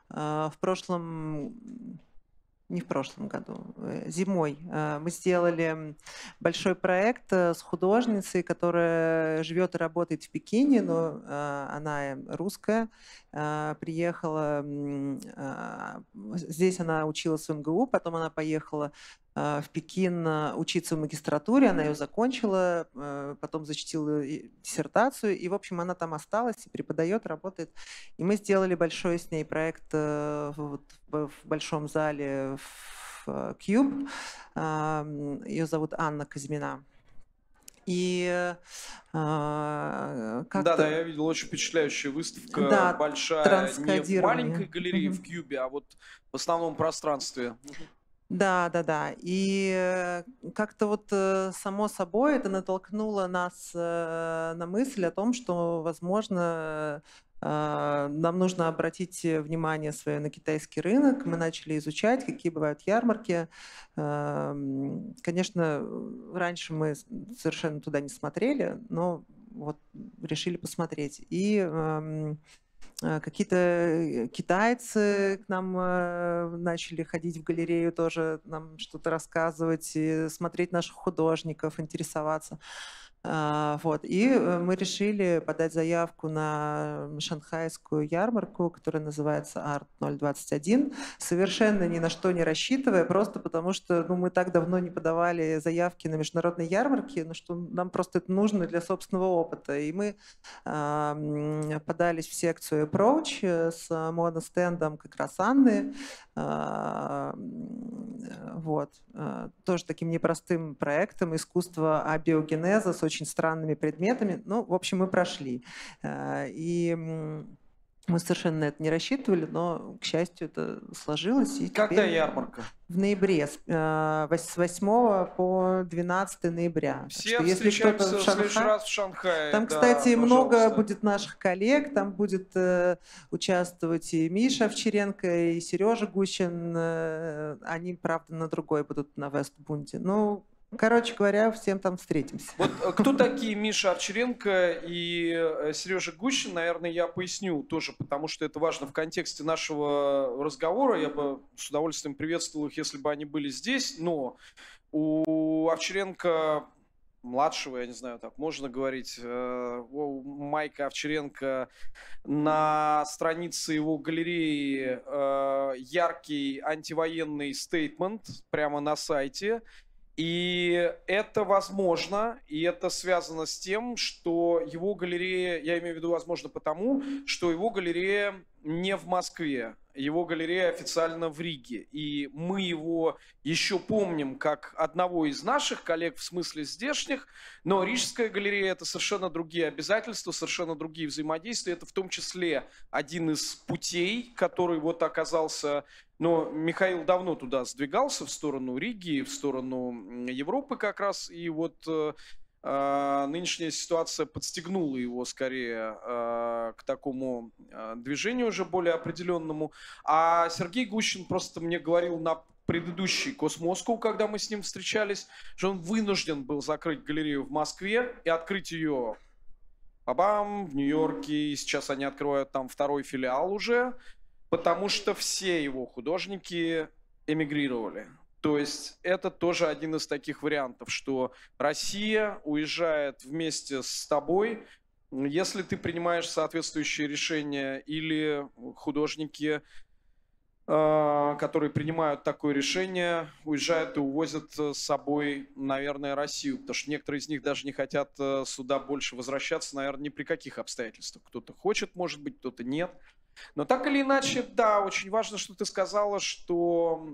Не в прошлом году, зимой мы сделали большой проект с художницей, которая живет и работает в Пекине, но она русская, приехала, здесь она училась в МГУ, потом она поехала в Пекин учиться в магистратуре, она ее закончила, потом защитила диссертацию, и, в общем, она там осталась и преподает, работает. И мы сделали большой с ней проект в большом зале в Cube. Ее зовут Анна Казьмина. И да, я видел, очень впечатляющая выставка, да, большая, не в маленькой галерее в Кьюбе, а вот в основном пространстве. Да. И как-то вот само собой это натолкнуло нас на мысль о том, что, возможно, нам нужно обратить внимание свое на китайский рынок. Мы начали изучать, какие бывают ярмарки. Конечно, раньше мы совершенно туда не смотрели, но вот решили посмотреть. И какие-то китайцы к нам начали ходить в галерею, тоже нам что-то рассказывать, смотреть наших художников, интересоваться. Вот. И мы решили подать заявку на шанхайскую ярмарку, которая называется Art 021, совершенно ни на что не рассчитывая, просто потому что мы так давно не подавали заявки на международные ярмарки, что нам просто это нужно для собственного опыта. И мы подались в секцию Approach с моностендом как раз Анны, вот. Тоже таким непростым проектом искусство абиогенеза с очень странными предметами. Ну, в общем, мы прошли. И мы совершенно на это не рассчитывали, но, к счастью, это сложилось. И когда ярмарка? В ноябре, с 8 по 12 ноября. Все встречаются в следующий раз в Шанхае. Там, кстати, много будет наших коллег, там будет участвовать и Миша Овчаренко, и Сережа Гущин. Они, правда, на другой будут, на Вестбунде. Ну, короче говоря, всем там встретимся. Вот кто такие Миша Овчаренко и Сережа Гущин, наверное, я поясню тоже, потому что это важно в контексте нашего разговора. Я бы с удовольствием приветствовал их, если бы они были здесь, но у Овчаренко младшего, я не знаю, так можно говорить, у Майка Овчаренко на странице его галереи яркий антивоенный стейтмент прямо на сайте. И это возможно, и это связано с тем, что его галерея, я имею в виду возможно потому, что его галерея не в Москве, его галерея официально в Риге. И мы его еще помним как одного из наших коллег, в смысле здешних, но Рижская галерея – это совершенно другие обязательства, совершенно другие взаимодействия. Это в том числе один из путей, который вот оказался... Но Михаил давно туда сдвигался, в сторону Риги, в сторону Европы как раз, и вот нынешняя ситуация подстегнула его скорее к такому движению уже более определенному. А Сергей Гущин просто мне говорил на предыдущий Космоскоу, когда мы с ним встречались, что он вынужден был закрыть галерею в Москве и открыть ее в Нью-Йорке, и сейчас они открывают там второй филиал уже, потому что все его художники эмигрировали. То есть это тоже один из таких вариантов, что Россия уезжает вместе с тобой, если ты принимаешь соответствующие решения, или художники, которые принимают такое решение, уезжают и увозят с собой, наверное, Россию. Потому что некоторые из них даже не хотят сюда больше возвращаться, наверное, ни при каких обстоятельствах. Кто-то хочет, может быть, кто-то нет. Но так или иначе, да, очень важно, что ты сказала, что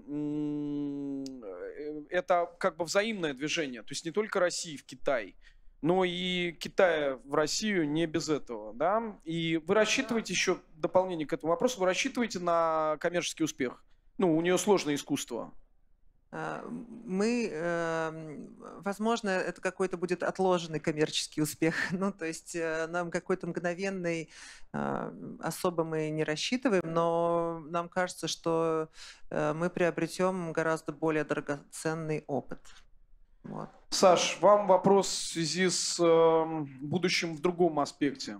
это как бы взаимное движение. То есть не только России в Китай, но и Китая в Россию не без этого, да? И вы рассчитываете еще, дополнение к этому вопросу, вы рассчитываете на коммерческий успех? Ну, у нее сложное искусство. Мы, возможно, это какой-то будет отложенный коммерческий успех. Ну, то есть нам какой-то мгновенный особо мы не рассчитываем, но нам кажется, что мы приобретем гораздо более драгоценный опыт. Вот. Саш, вам вопрос в связи с будущим в другом аспекте.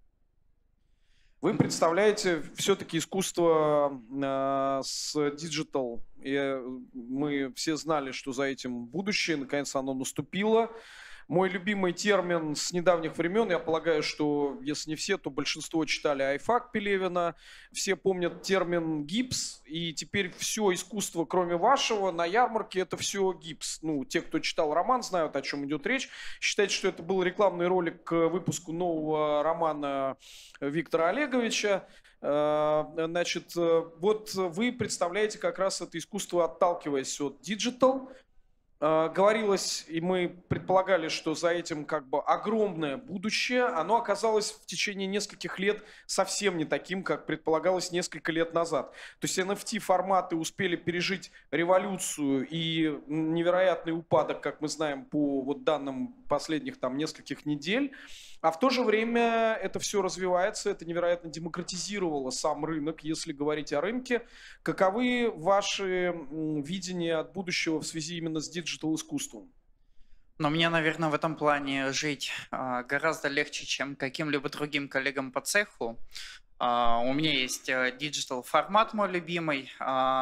Вы представляете все-таки искусство с диджитал. И мы все знали, что за этим будущее, наконец оно наступило. Мой любимый термин с недавних времен, я полагаю, что если не все, то большинство читали Айфак Пелевина, все помнят термин гипс, и теперь все искусство, кроме вашего, на ярмарке это все гипс. Ну, те, кто читал роман, знают, о чем идет речь. Считайте, что это был рекламный ролик к выпуску нового романа Виктора Олеговича. Значит, вот вы представляете как раз это искусство, отталкиваясь от диджитал. Говорилось, и мы предполагали, что за этим как бы огромное будущее, оно оказалось в течение нескольких лет совсем не таким, как предполагалось несколько лет назад. То есть NFT-форматы успели пережить революцию и невероятный упадок, как мы знаем, по вот данным последних там нескольких недель. А в то же время это все развивается, это невероятно демократизировало сам рынок, если говорить о рынке. Каковы ваши видения от будущего в связи именно с диджитал-искусством? Но мне, наверное, в этом плане жить гораздо легче, чем каким-либо другим коллегам по цеху. У меня есть диджитал формат мой любимый.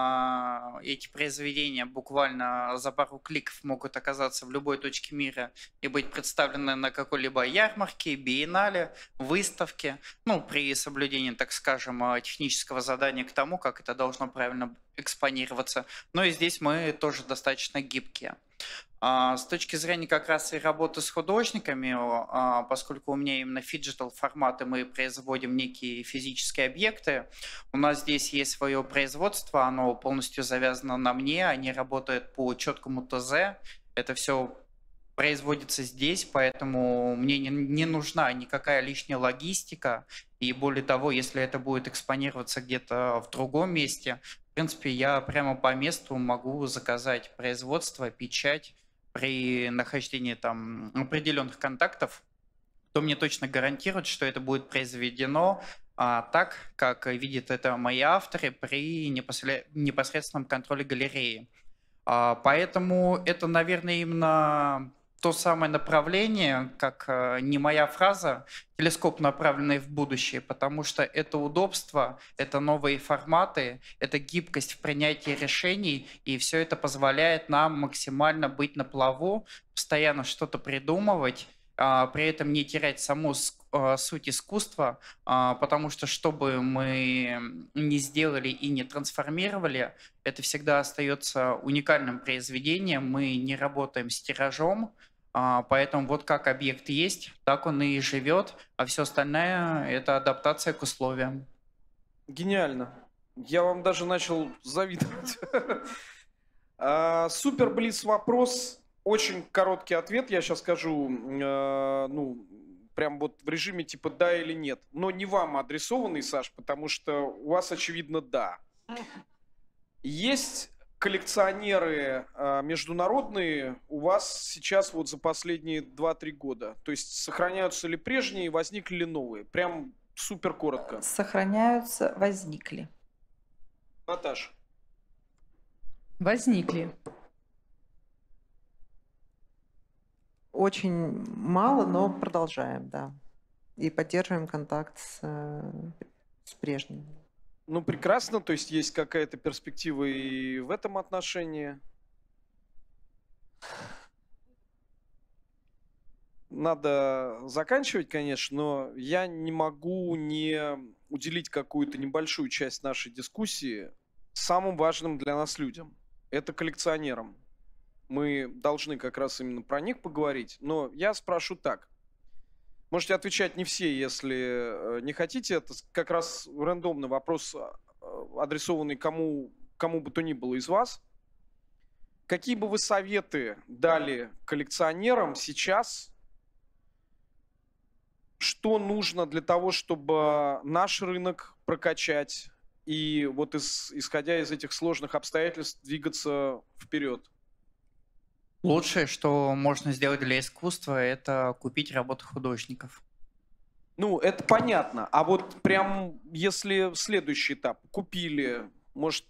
Эти произведения буквально за пару кликов могут оказаться в любой точке мира и быть представлены на какой-либо ярмарке, биеннале, выставке. Ну, при соблюдении, так скажем, технического задания к тому, как это должно правильно экспонироваться. Но и здесь мы тоже достаточно гибкие. С точки зрения как раз и работы с художниками, поскольку у меня именно фиджитал форматы, мы производим некие физические объекты, у нас здесь есть свое производство, оно полностью завязано на мне, они работают по четкому ТЗ, это все производится здесь, поэтому мне не нужна никакая лишняя логистика, и более того, если это будет экспонироваться где-то в другом месте, в принципе, я прямо по месту могу заказать производство, печать. При нахождении там определенных контактов, то мне точно гарантирует, что это будет произведено так, как видят это мои авторы при непосредственном контроле галереи. Поэтому это, наверное, именно то самое направление, как не моя фраза, телескоп, направленный в будущее, потому что это удобство, это новые форматы, это гибкость в принятии решений, и все это позволяет нам максимально быть на плаву, постоянно что-то придумывать, при этом не терять саму суть искусства, потому что бы мы ни сделали и не трансформировали, это всегда остается уникальным произведением. Мы не работаем с тиражом, поэтому вот как объект есть, так он и живет, а все остальное – это адаптация к условиям. Гениально. Я вам даже начал завидовать. Супер блиц вопрос. Очень короткий ответ, я сейчас скажу, ну, прям вот в режиме типа да или нет. Но не вам адресованный, Саш, потому что у вас, очевидно, да. Есть коллекционеры международные у вас сейчас вот за последние 2-3 года? То есть сохраняются ли прежние, возникли ли новые? Прям супер коротко. Сохраняются, возникли. Наташа. Возникли. Очень мало, но продолжаем, да. И поддерживаем контакт с прежним. Ну, прекрасно, то есть есть какая-то перспектива и в этом отношении. Надо заканчивать, конечно, но я не могу не уделить какую-то небольшую часть нашей дискуссии самым важным для нас людям. Это коллекционерам. Мы должны как раз именно про них поговорить, но я спрошу так. Можете отвечать не все, если не хотите. Это как раз рандомный вопрос, адресованный кому бы то ни было из вас. Какие бы вы советы дали коллекционерам сейчас? Что нужно для того, чтобы наш рынок прокачать и вот исходя из этих сложных обстоятельств двигаться вперед? Лучшее, что можно сделать для искусства, это купить работы художников. Ну, это понятно. А вот прям если следующий этап. Купили, может,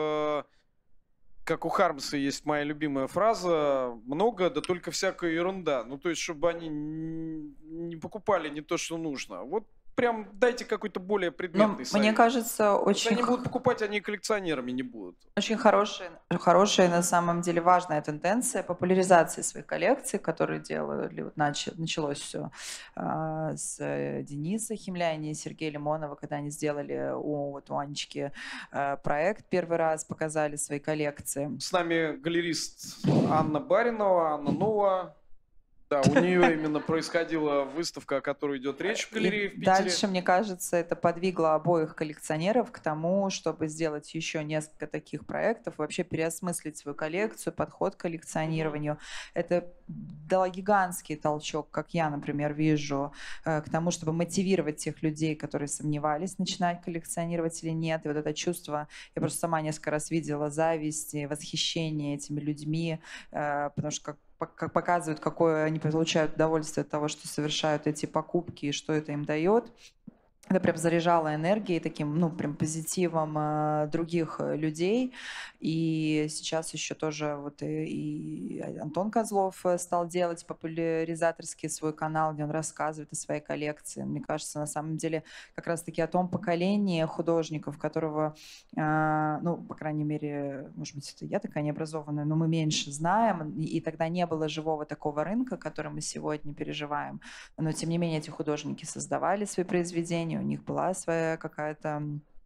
как у Хармса есть моя любимая фраза, много, да только всякая ерунда. Ну, то есть, чтобы они не покупали не то, что нужно. Вот прям дайте какой-то более предметный совет. Мне кажется, Если очень... они будут покупать, они и коллекционерами не будут. Очень хорошая, на самом деле важная тенденция популяризации своих коллекций, которые делали, вот началось все с Дениса Химляни и Сергея Лимонова, когда они сделали у Анечки проект первый раз, показали свои коллекции. С нами галерист Анна Баринова, Анна Нова. Да, у нее именно происходила выставка, о которой идет речь в галерее в Питере. Дальше, мне кажется, это подвигло обоих коллекционеров к тому, чтобы сделать еще несколько таких проектов, вообще переосмыслить свою коллекцию, подход к коллекционированию. Это дало гигантский толчок, как я, например, вижу, к тому, чтобы мотивировать тех людей, которые сомневались, начинать коллекционировать или нет. И вот это чувство, я просто сама несколько раз видела зависть и восхищение этими людьми, потому что как показывают, какое они получают удовольствие от того, что совершают эти покупки и что это им дает. Это прям заряжало энергией, таким, ну, прям позитивом других людей. И сейчас еще тоже вот и Антон Козлов стал делать популяризаторский свой канал, где он рассказывает о своей коллекции. Мне кажется, на самом деле, как раз-таки о том поколении художников, которого, ну, по крайней мере, может быть, это я такая необразованная, но мы меньше знаем, и тогда не было живого такого рынка, который мы сегодня переживаем. Но, тем не менее, эти художники создавали свои произведения, у них была своя какая-то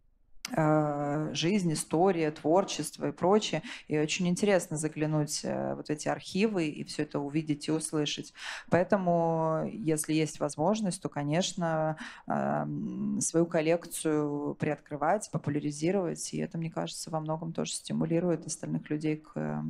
жизнь, история, творчество и прочее. И очень интересно заглянуть вот в эти архивы и все это увидеть и услышать. Поэтому, если есть возможность, то, конечно, свою коллекцию приоткрывать, популяризировать. И это, мне кажется, во многом тоже стимулирует остальных людей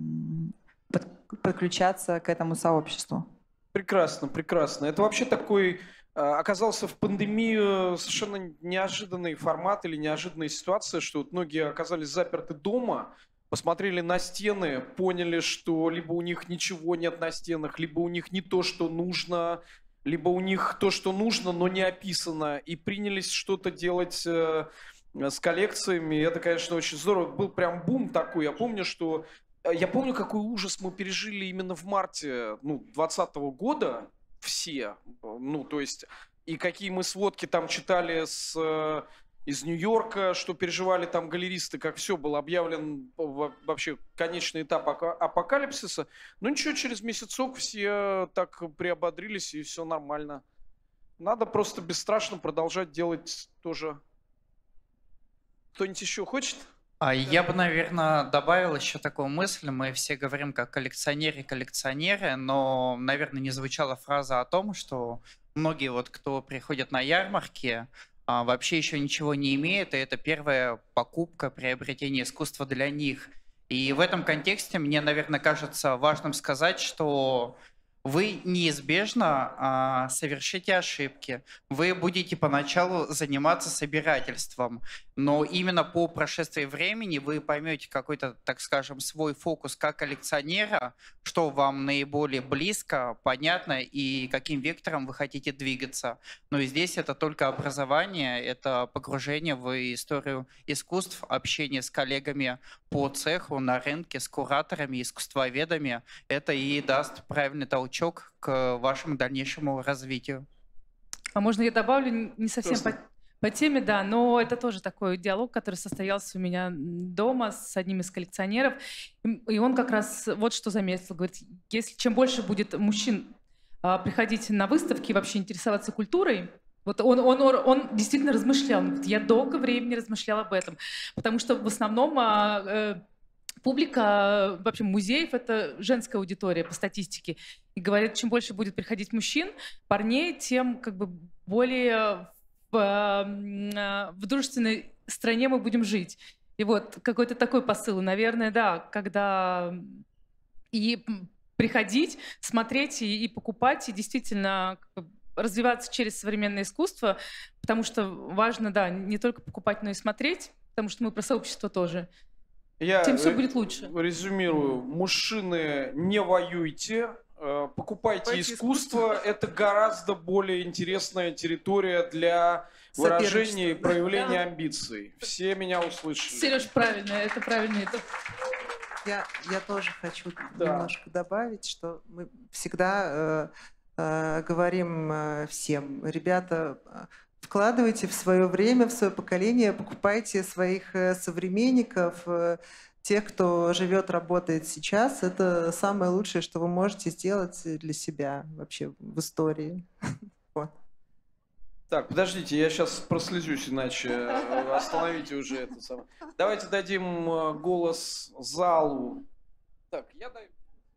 подключаться к этому сообществу. Прекрасно, прекрасно. Это вообще такой... оказался в пандемию совершенно неожиданный формат или неожиданная ситуация, что вот многие оказались заперты дома, посмотрели на стены, поняли, что либо у них ничего нет на стенах, либо у них не то, что нужно, либо у них то, что нужно, но не описано, и принялись что-то делать с коллекциями. Это, конечно, очень здорово. Был прям бум такой. Я помню, какой ужас мы пережили именно в марте 2020 года. Все, ну, то есть, и какие мы сводки там читали из Нью-Йорка, что переживали там галеристы, как все был объявлен вообще конечный этап апокалипсиса. Но ничего, через месяцок все так приободрились, и все нормально. Надо просто бесстрашно продолжать делать тоже. Кто-нибудь еще хочет? Я бы, наверное, добавил еще такую мысль. Мы все говорим как коллекционеры, но, наверное, не звучала фраза о том, что многие вот, кто приходят на ярмарки, вообще еще ничего не имеет, и это первая покупка, приобретение искусства для них. И в этом контексте мне, наверное, кажется важным сказать, что вы неизбежно совершите ошибки. Вы будете поначалу заниматься собирательством, но именно по прошествии времени вы поймете какой-то, так скажем, свой фокус как коллекционера, что вам наиболее близко, понятно и каким вектором вы хотите двигаться. Но и здесь это только образование, это погружение в историю искусств, общение с коллегами по цеху, на рынке, с кураторами, искусствоведами. Это и даст правильный толчок к вашему дальнейшему развитию. А можно я добавлю не совсем по теме, да, но это тоже такой диалог, который состоялся у меня дома с одним из коллекционеров, и он как раз вот что заметил, говорит, если чем больше будет мужчин приходить на выставки и вообще интересоваться культурой, вот он действительно размышлял, он говорит, я долго времени размышлял об этом, потому что в основном публика вообще музеев — это женская аудитория по статистике. И говорят, чем больше будет приходить мужчин, парней, тем как бы более в дружественной стране мы будем жить. И вот какой-то такой посыл. Наверное, да, когда и приходить, смотреть и покупать, и действительно развиваться через современное искусство, потому что важно, да, не только покупать, но и смотреть, потому что мы про сообщество тоже. Тем все будет лучше. Резюмирую. Мужчины, не воюйте, покупайте искусство. Это гораздо более интересная территория для выражения и проявления амбиций. Все меня услышали. Сереж, правильно, это правильно. Я тоже хочу немножко добавить, что мы всегда говорим всем, ребята, вкладывайте в свое время, в свое поколение, покупайте своих современников, тех, кто живет, работает сейчас. Это самое лучшее, что вы можете сделать для себя вообще в истории. Вот. Так, подождите, я сейчас прослезюсь, иначе остановите уже это самое. Давайте дадим голос залу. Так, я даю.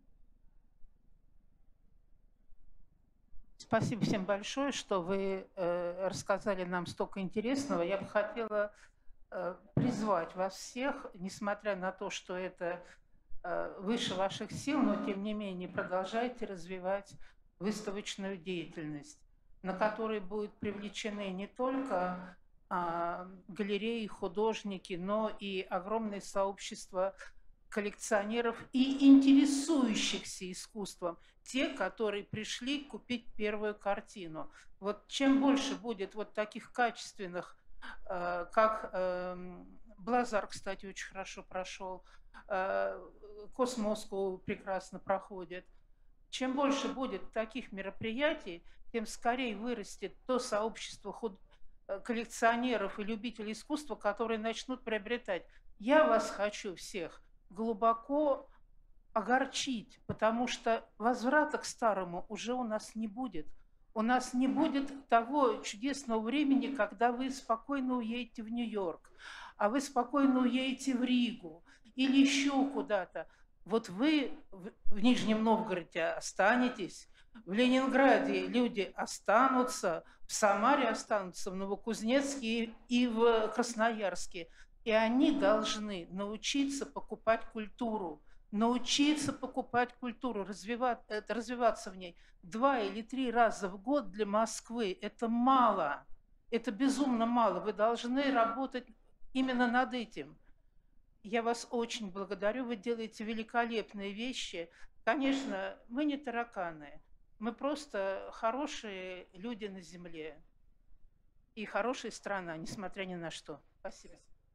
Спасибо всем большое, что вы рассказали нам столько интересного. Я бы хотела призвать вас всех, несмотря на то, что это выше ваших сил, но тем не менее продолжайте развивать выставочную деятельность, на которой будут привлечены не только галереи, художники, но и огромное сообщество коллекционеров и интересующихся искусством, те, которые пришли купить первую картину. Вот чем больше будет вот таких качественных, как Блазар, кстати, очень хорошо прошел, Космоску прекрасно проходит. Чем больше будет таких мероприятий, тем скорее вырастет то сообщество коллекционеров и любителей искусства, которые начнут приобретать. Я вас хочу всех глубоко огорчить, потому что возврата к старому уже у нас не будет. У нас не будет того чудесного времени, когда вы спокойно уедете в Нью-Йорк, а вы спокойно уедете в Ригу или еще куда-то. Вот вы в Нижнем Новгороде останетесь, в Ленинграде люди останутся, в Самаре останутся, в Новокузнецке и в Красноярске. И они должны научиться покупать культуру, развиваться в ней. 2 или 3 раза в год для Москвы – это мало, это безумно мало. Вы должны работать именно над этим. Я вас очень благодарю, вы делаете великолепные вещи. Конечно, мы не тараканы, мы просто хорошие люди на земле и хорошая страна, несмотря ни на что. Спасибо.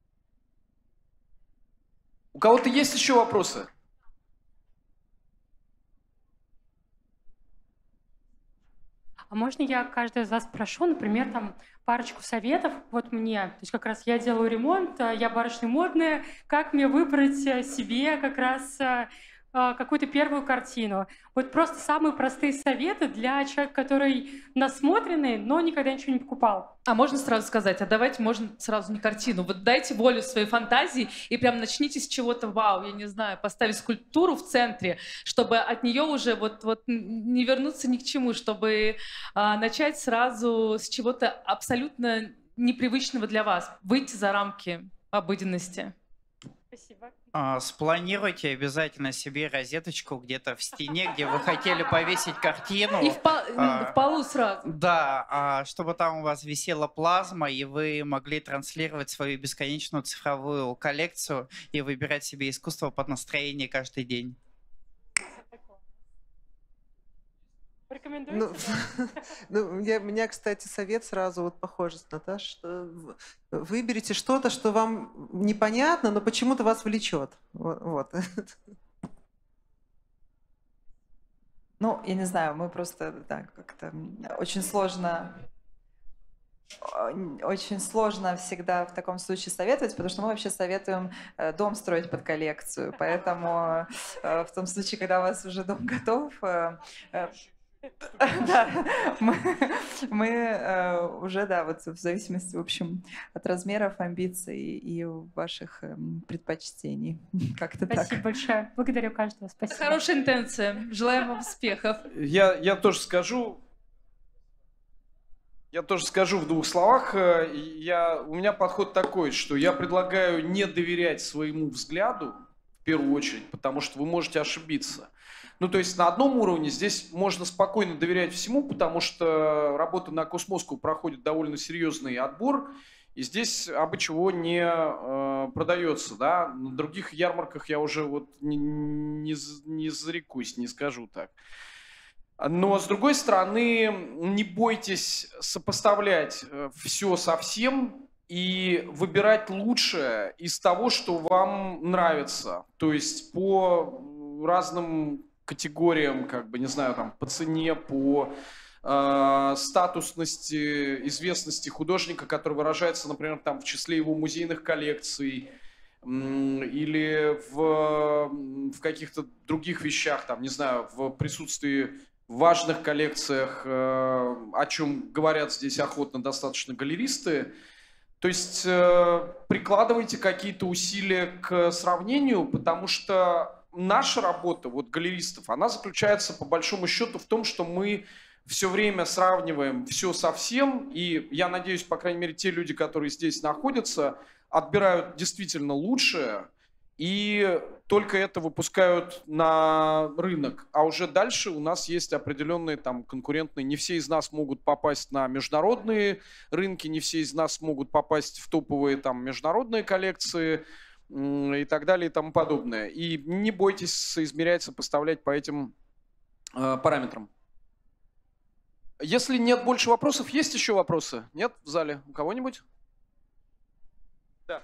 У кого-то есть еще вопросы? А можно я каждый из вас спрошу, например, там парочку советов вот мне, то есть как раз я делаю ремонт, я барышня модная, как мне выбрать себе как раз какую-то первую картину? Вот просто самые простые советы для человека, который насмотренный, но никогда ничего не покупал. А можно сразу сказать, а давайте, можно сразу не картину, вот дайте волю своей фантазии и прям начните с чего-то вау, я не знаю, поставить скульптуру в центре, чтобы от нее уже вот не вернуться ни к чему, чтобы начать сразу с чего-то абсолютно непривычного для вас, выйти за рамки обыденности. Спасибо. Спланируйте обязательно себе розеточку где-то в стене, где вы хотели повесить картину. И в полу сразу. Да, чтобы там у вас висела плазма, и вы могли транслировать свою бесконечную цифровую коллекцию и выбирать себе искусство под настроение каждый день. Рекомендуете? У меня, кстати, совет сразу вот похожий с Наташей, что выберите что-то, что вам непонятно, но почему-то вас влечет. Вот. Ну, я не знаю, мы просто так как-то очень сложно всегда в таком случае советовать, потому что мы вообще советуем дом строить под коллекцию. Поэтому в том случае, когда у вас уже дом готов, да, мы уже, да, вот в зависимости, в общем, от размеров, амбиций и ваших предпочтений. Как-то так. Спасибо большое. Благодарю каждого. Спасибо. Хорошая интенция. Желаем вам успехов. Я тоже скажу в двух словах. У меня подход такой, что я предлагаю не доверять своему взгляду, в первую очередь, потому что вы можете ошибиться. Ну, то есть на одном уровне здесь можно спокойно доверять всему, потому что работа на Космоску проходит довольно серьезный отбор, и здесь абы чего не продается, да. На других ярмарках я уже вот не зарекусь, не скажу так. Но, с другой стороны, не бойтесь сопоставлять все со всем и выбирать лучшее из того, что вам нравится. То есть по разным категориям, как бы, не знаю, там, по цене, по статусности, известности художника, который выражается, например, там, в числе его музейных коллекций или в каких-то других вещах, там, не знаю, в присутствии в важных коллекциях, о чем говорят здесь охотно достаточно галеристы. То есть прикладывайте какие-то усилия к сравнению, потому что наша работа, вот галеристов, она заключается по большому счету в том, что мы все время сравниваем все со всем, и я надеюсь, по крайней мере, те люди, которые здесь находятся, отбирают действительно лучшее, и только это выпускают на рынок. А уже дальше у нас есть определенные там конкурентные. Не все из нас могут попасть на международные рынки, не все из нас могут попасть в топовые там международные коллекции и так далее и тому подобное. И не бойтесь соизмерять, сопоставлять по этим параметрам. Если нет больше вопросов, есть еще вопросы? Нет в зале? У кого-нибудь? Да.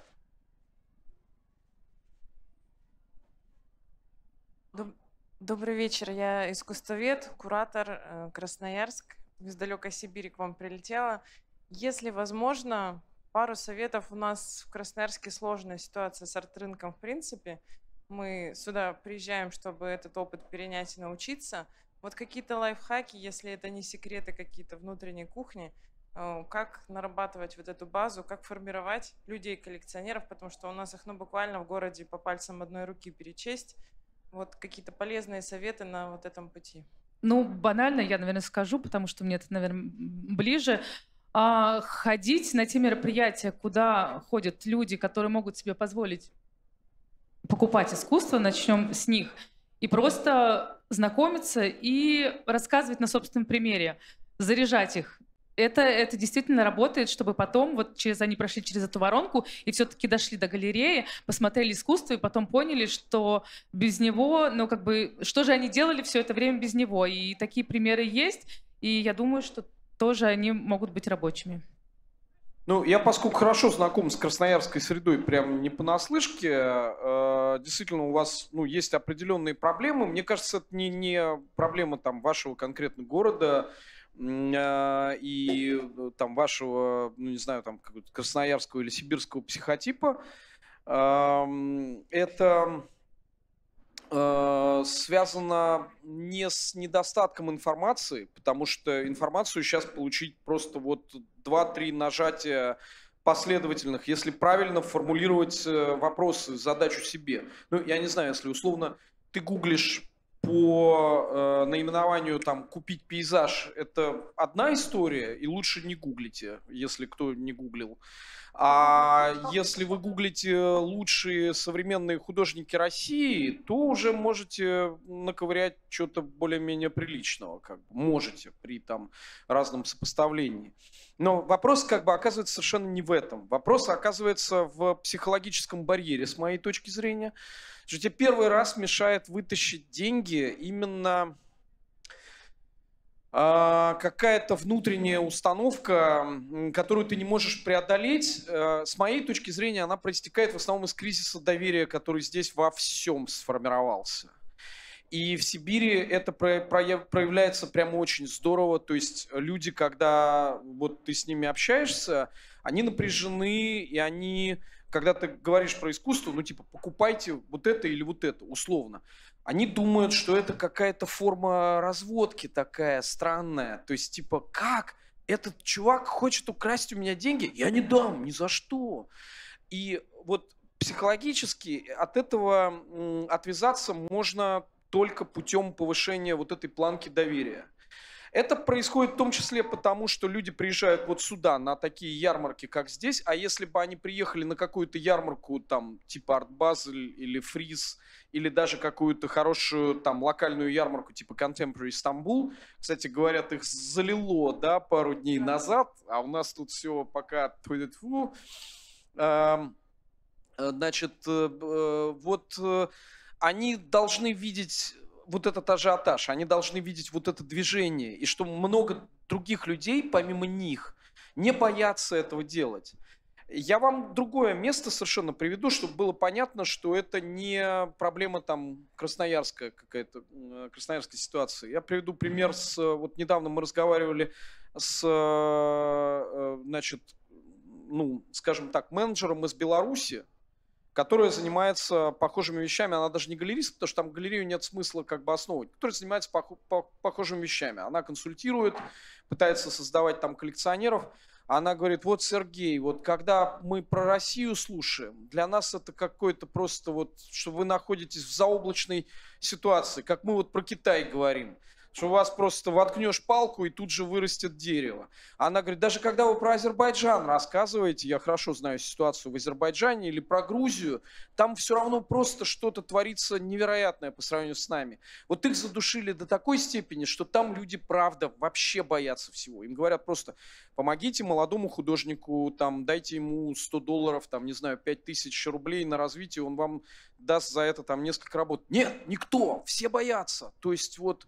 Добрый вечер, я искусствовед, куратор, Красноярск. Из далекой Сибири к вам прилетела. Если возможно, пару советов. У нас в Красноярске сложная ситуация с арт-рынком в принципе. Мы сюда приезжаем, чтобы этот опыт перенять и научиться. Вот какие-то лайфхаки, если это не секреты какие-то внутренней кухни, как нарабатывать вот эту базу, как формировать людей-коллекционеров, потому что у нас их буквально в городе по пальцам одной руки перечесть. Вот какие-то полезные советы на вот этом пути. Ну, банально я, наверное, скажу, потому что мне это, наверное, ближе. Ходить на те мероприятия, куда ходят люди, которые могут себе позволить покупать искусство, начнем с них, и просто знакомиться и рассказывать на собственном примере, заряжать их. Это действительно работает, чтобы потом они прошли через эту воронку и все-таки дошли до галереи, посмотрели искусство и потом поняли, что без него, что же они делали все это время без него. И такие примеры есть, и я думаю, что тоже они могут быть рабочими. Ну, я, поскольку хорошо знаком с красноярской средой, прям не понаслышке, действительно у вас есть определенные проблемы. Мне кажется, это не проблема там вашего конкретного города. и там вашего, ну не знаю, там красноярского или сибирского психотипа, это связано не с недостатком информации, потому что информацию сейчас получить просто вот 2-3 нажатия последовательных, если правильно формулировать вопросы, задачу себе. Ну, я не знаю, если условно ты гуглишь по наименованию там «купить пейзаж», это одна история, и лучше не гуглите, если кто не гуглил. А если вы гуглите лучшие современные художники России, то уже можете наковырять что-то более-менее приличного, как бы можете при там разном сопоставлении. Но вопрос как бы оказывается совершенно не в этом. Вопрос оказывается в психологическом барьере, с моей точки зрения. Что тебе первый раз мешает вытащить деньги именно какая-то внутренняя установка, которую ты не можешь преодолеть. С моей точки зрения, она проистекает в основном из кризиса доверия, который здесь во всем сформировался. И в Сибири это проявляется прямо очень здорово. То есть люди, когда вот ты с ними общаешься, они напряжены, и они, когда ты говоришь про искусство, ну типа покупайте вот это или вот это, условно. Они думают, что это какая-то форма разводки такая странная. То есть типа, как? Этот чувак хочет украсть у меня деньги? Я не дам ни за что. И вот психологически от этого отвязаться можно только путем повышения вот этой планки доверия. Это происходит в том числе потому, что люди приезжают вот сюда на такие ярмарки, как здесь, а если бы они приехали на какую-то ярмарку, там, типа Art Basel или Фриз, или даже какую-то хорошую там локальную ярмарку, типа Contemporary Istanbul, кстати, говорят, их залило, да, пару дней назад, а у нас тут все пока... Значит, вот они должны видеть вот этот ажиотаж, они должны видеть вот это движение, и что много других людей, помимо них, не боятся этого делать. Я вам другое место совершенно приведу, чтобы было понятно, что это не проблема там красноярская какая-то, красноярской ситуации. Я приведу пример с... Вот недавно мы разговаривали с, значит, ну, скажем так, менеджером из Беларуси, которая занимается похожими вещами. Она даже не галерист, потому что там галерею нет смысла как бы основывать. Которая занимается похожими вещами. Она консультирует, пытается создавать там коллекционеров. Она говорит, вот, Сергей, вот когда мы про Россию слушаем, для нас это какое-то просто вот, что вы находитесь в заоблачной ситуации, как мы вот про Китай говорим. Что у вас просто воткнешь палку и тут же вырастет дерево. Она говорит, даже когда вы про Азербайджан рассказываете, я хорошо знаю ситуацию в Азербайджане, или про Грузию, там все равно просто что-то творится невероятное по сравнению с нами. Вот их задушили до такой степени, что там люди, правда, вообще боятся всего. Им говорят просто, помогите молодому художнику, там, дайте ему $100, там, не знаю, 5000 рублей на развитие, он вам даст за это там несколько работ. Нет, никто, все боятся. То есть вот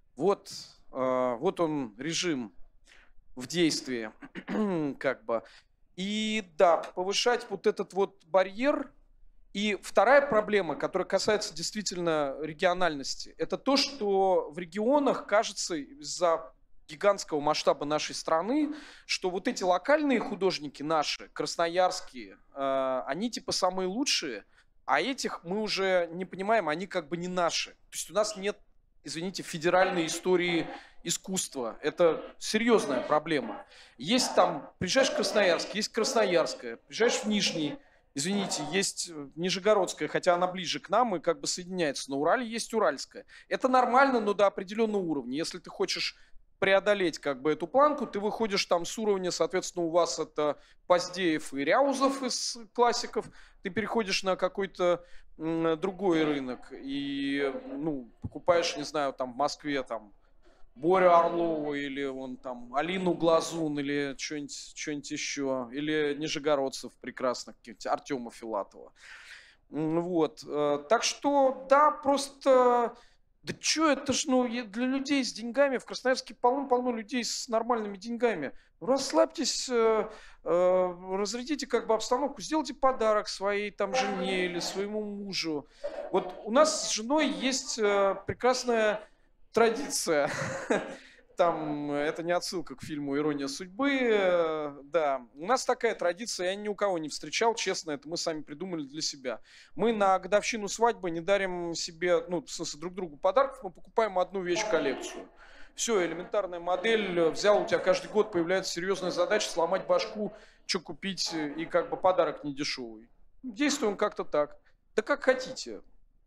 он режим в действии, как бы. И да, повышать вот этот вот барьер. И вторая проблема, которая касается действительно региональности, это то, что в регионах, кажется, из-за гигантского масштаба нашей страны, что вот эти локальные художники наши, красноярские, они типа самые лучшие, а этих мы уже не понимаем, они как бы не наши. То есть у нас нет, извините, федеральной истории искусства. Это серьезная проблема. Есть там, приезжаешь в Красноярск, есть Красноярская, приезжаешь в Нижний, извините, есть Нижегородская, хотя она ближе к нам и как бы соединяется. На Урале есть Уральская. Это нормально, но до определенного уровня. Если ты хочешь преодолеть как бы эту планку, ты выходишь там с уровня, соответственно, у вас это Поздеев и Ряузов из классиков, ты переходишь на какой-то другой рынок и, ну, покупаешь, не знаю, там в Москве там Борю Орлову или он там Алину Глазун или что-нибудь еще, или нижегородцев прекрасных, Артема Филатова. Вот. Так что, да, просто... Да что это ж, ну, для людей с деньгами, в Красноярске полно людей с нормальными деньгами. Расслабьтесь, разрядите как бы обстановку, сделайте подарок своей там жене или своему мужу. Вот у нас с женой есть прекрасная традиция. Там это не отсылка к фильму «Ирония судьбы». Да, у нас такая традиция, я ни у кого не встречал, честно, это мы сами придумали для себя. Мы на годовщину свадьбы не дарим себе, ну, в смысле, друг другу подарков, мы покупаем одну вещь-коллекцию. Все, элементарная модель, взял, у тебя каждый год появляется серьезная задача сломать башку, что купить, и как бы подарок не дешевый. Действуем как-то так. Да как хотите.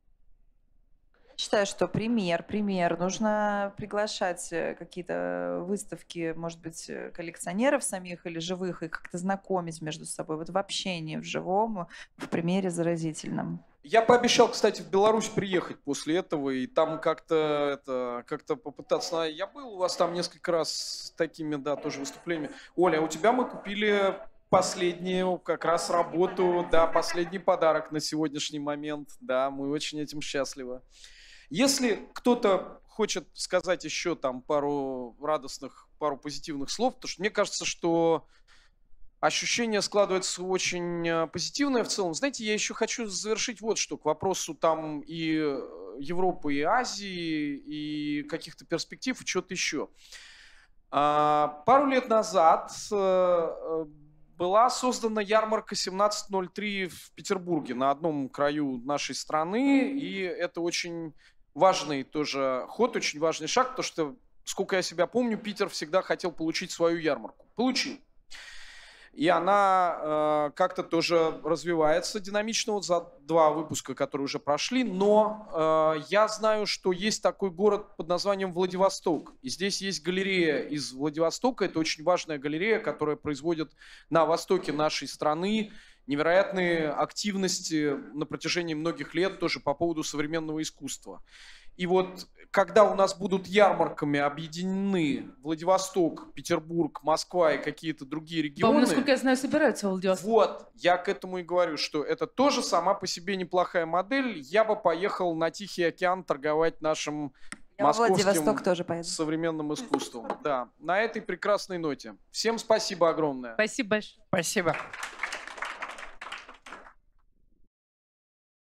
Считаю, что пример. Нужно приглашать какие-то выставки, может быть, коллекционеров самих или живых, и как-то знакомить между собой. Вот в общении, в живом, в примере заразительном. Я пообещал, кстати, в Беларусь приехать после этого, и там как-то попытаться. Я был у вас там несколько раз с такими, да, тоже выступлениями. Оля, у тебя мы купили последнюю как раз работу, да, последний подарок на сегодняшний момент. Да, мы очень этим счастливы. Если кто-то хочет сказать еще там пару позитивных слов, потому что мне кажется, что ощущение складывается очень позитивное в целом. Знаете, я еще хочу завершить вот что, к вопросу там и Европы, и Азии, и каких-то перспектив, и что-то еще. Пару лет назад была создана ярмарка 1703 в Петербурге, на одном краю нашей страны, и это очень важный тоже ход, очень важный шаг, потому что, сколько я себя помню, Питер всегда хотел получить свою ярмарку. Получил. И она как-то тоже развивается динамично вот за 2 выпуска, которые уже прошли. Но я знаю, что есть такой город под названием Владивосток. И здесь есть галерея из Владивостока. Это очень важная галерея, которая производит на востоке нашей страны невероятные активности на протяжении многих лет тоже по поводу современного искусства. И вот когда у нас будут ярмарками объединены Владивосток, Петербург, Москва и какие-то другие регионы... По-моему, насколько я знаю, собираются в Владивосток. Вот, я к этому и говорю, что это тоже сама по себе неплохая модель. Я бы поехал на Тихий океан торговать нашим московским тоже поеду. современным искусством. Да, на этой прекрасной ноте. Всем спасибо огромное. Спасибо большое. Спасибо.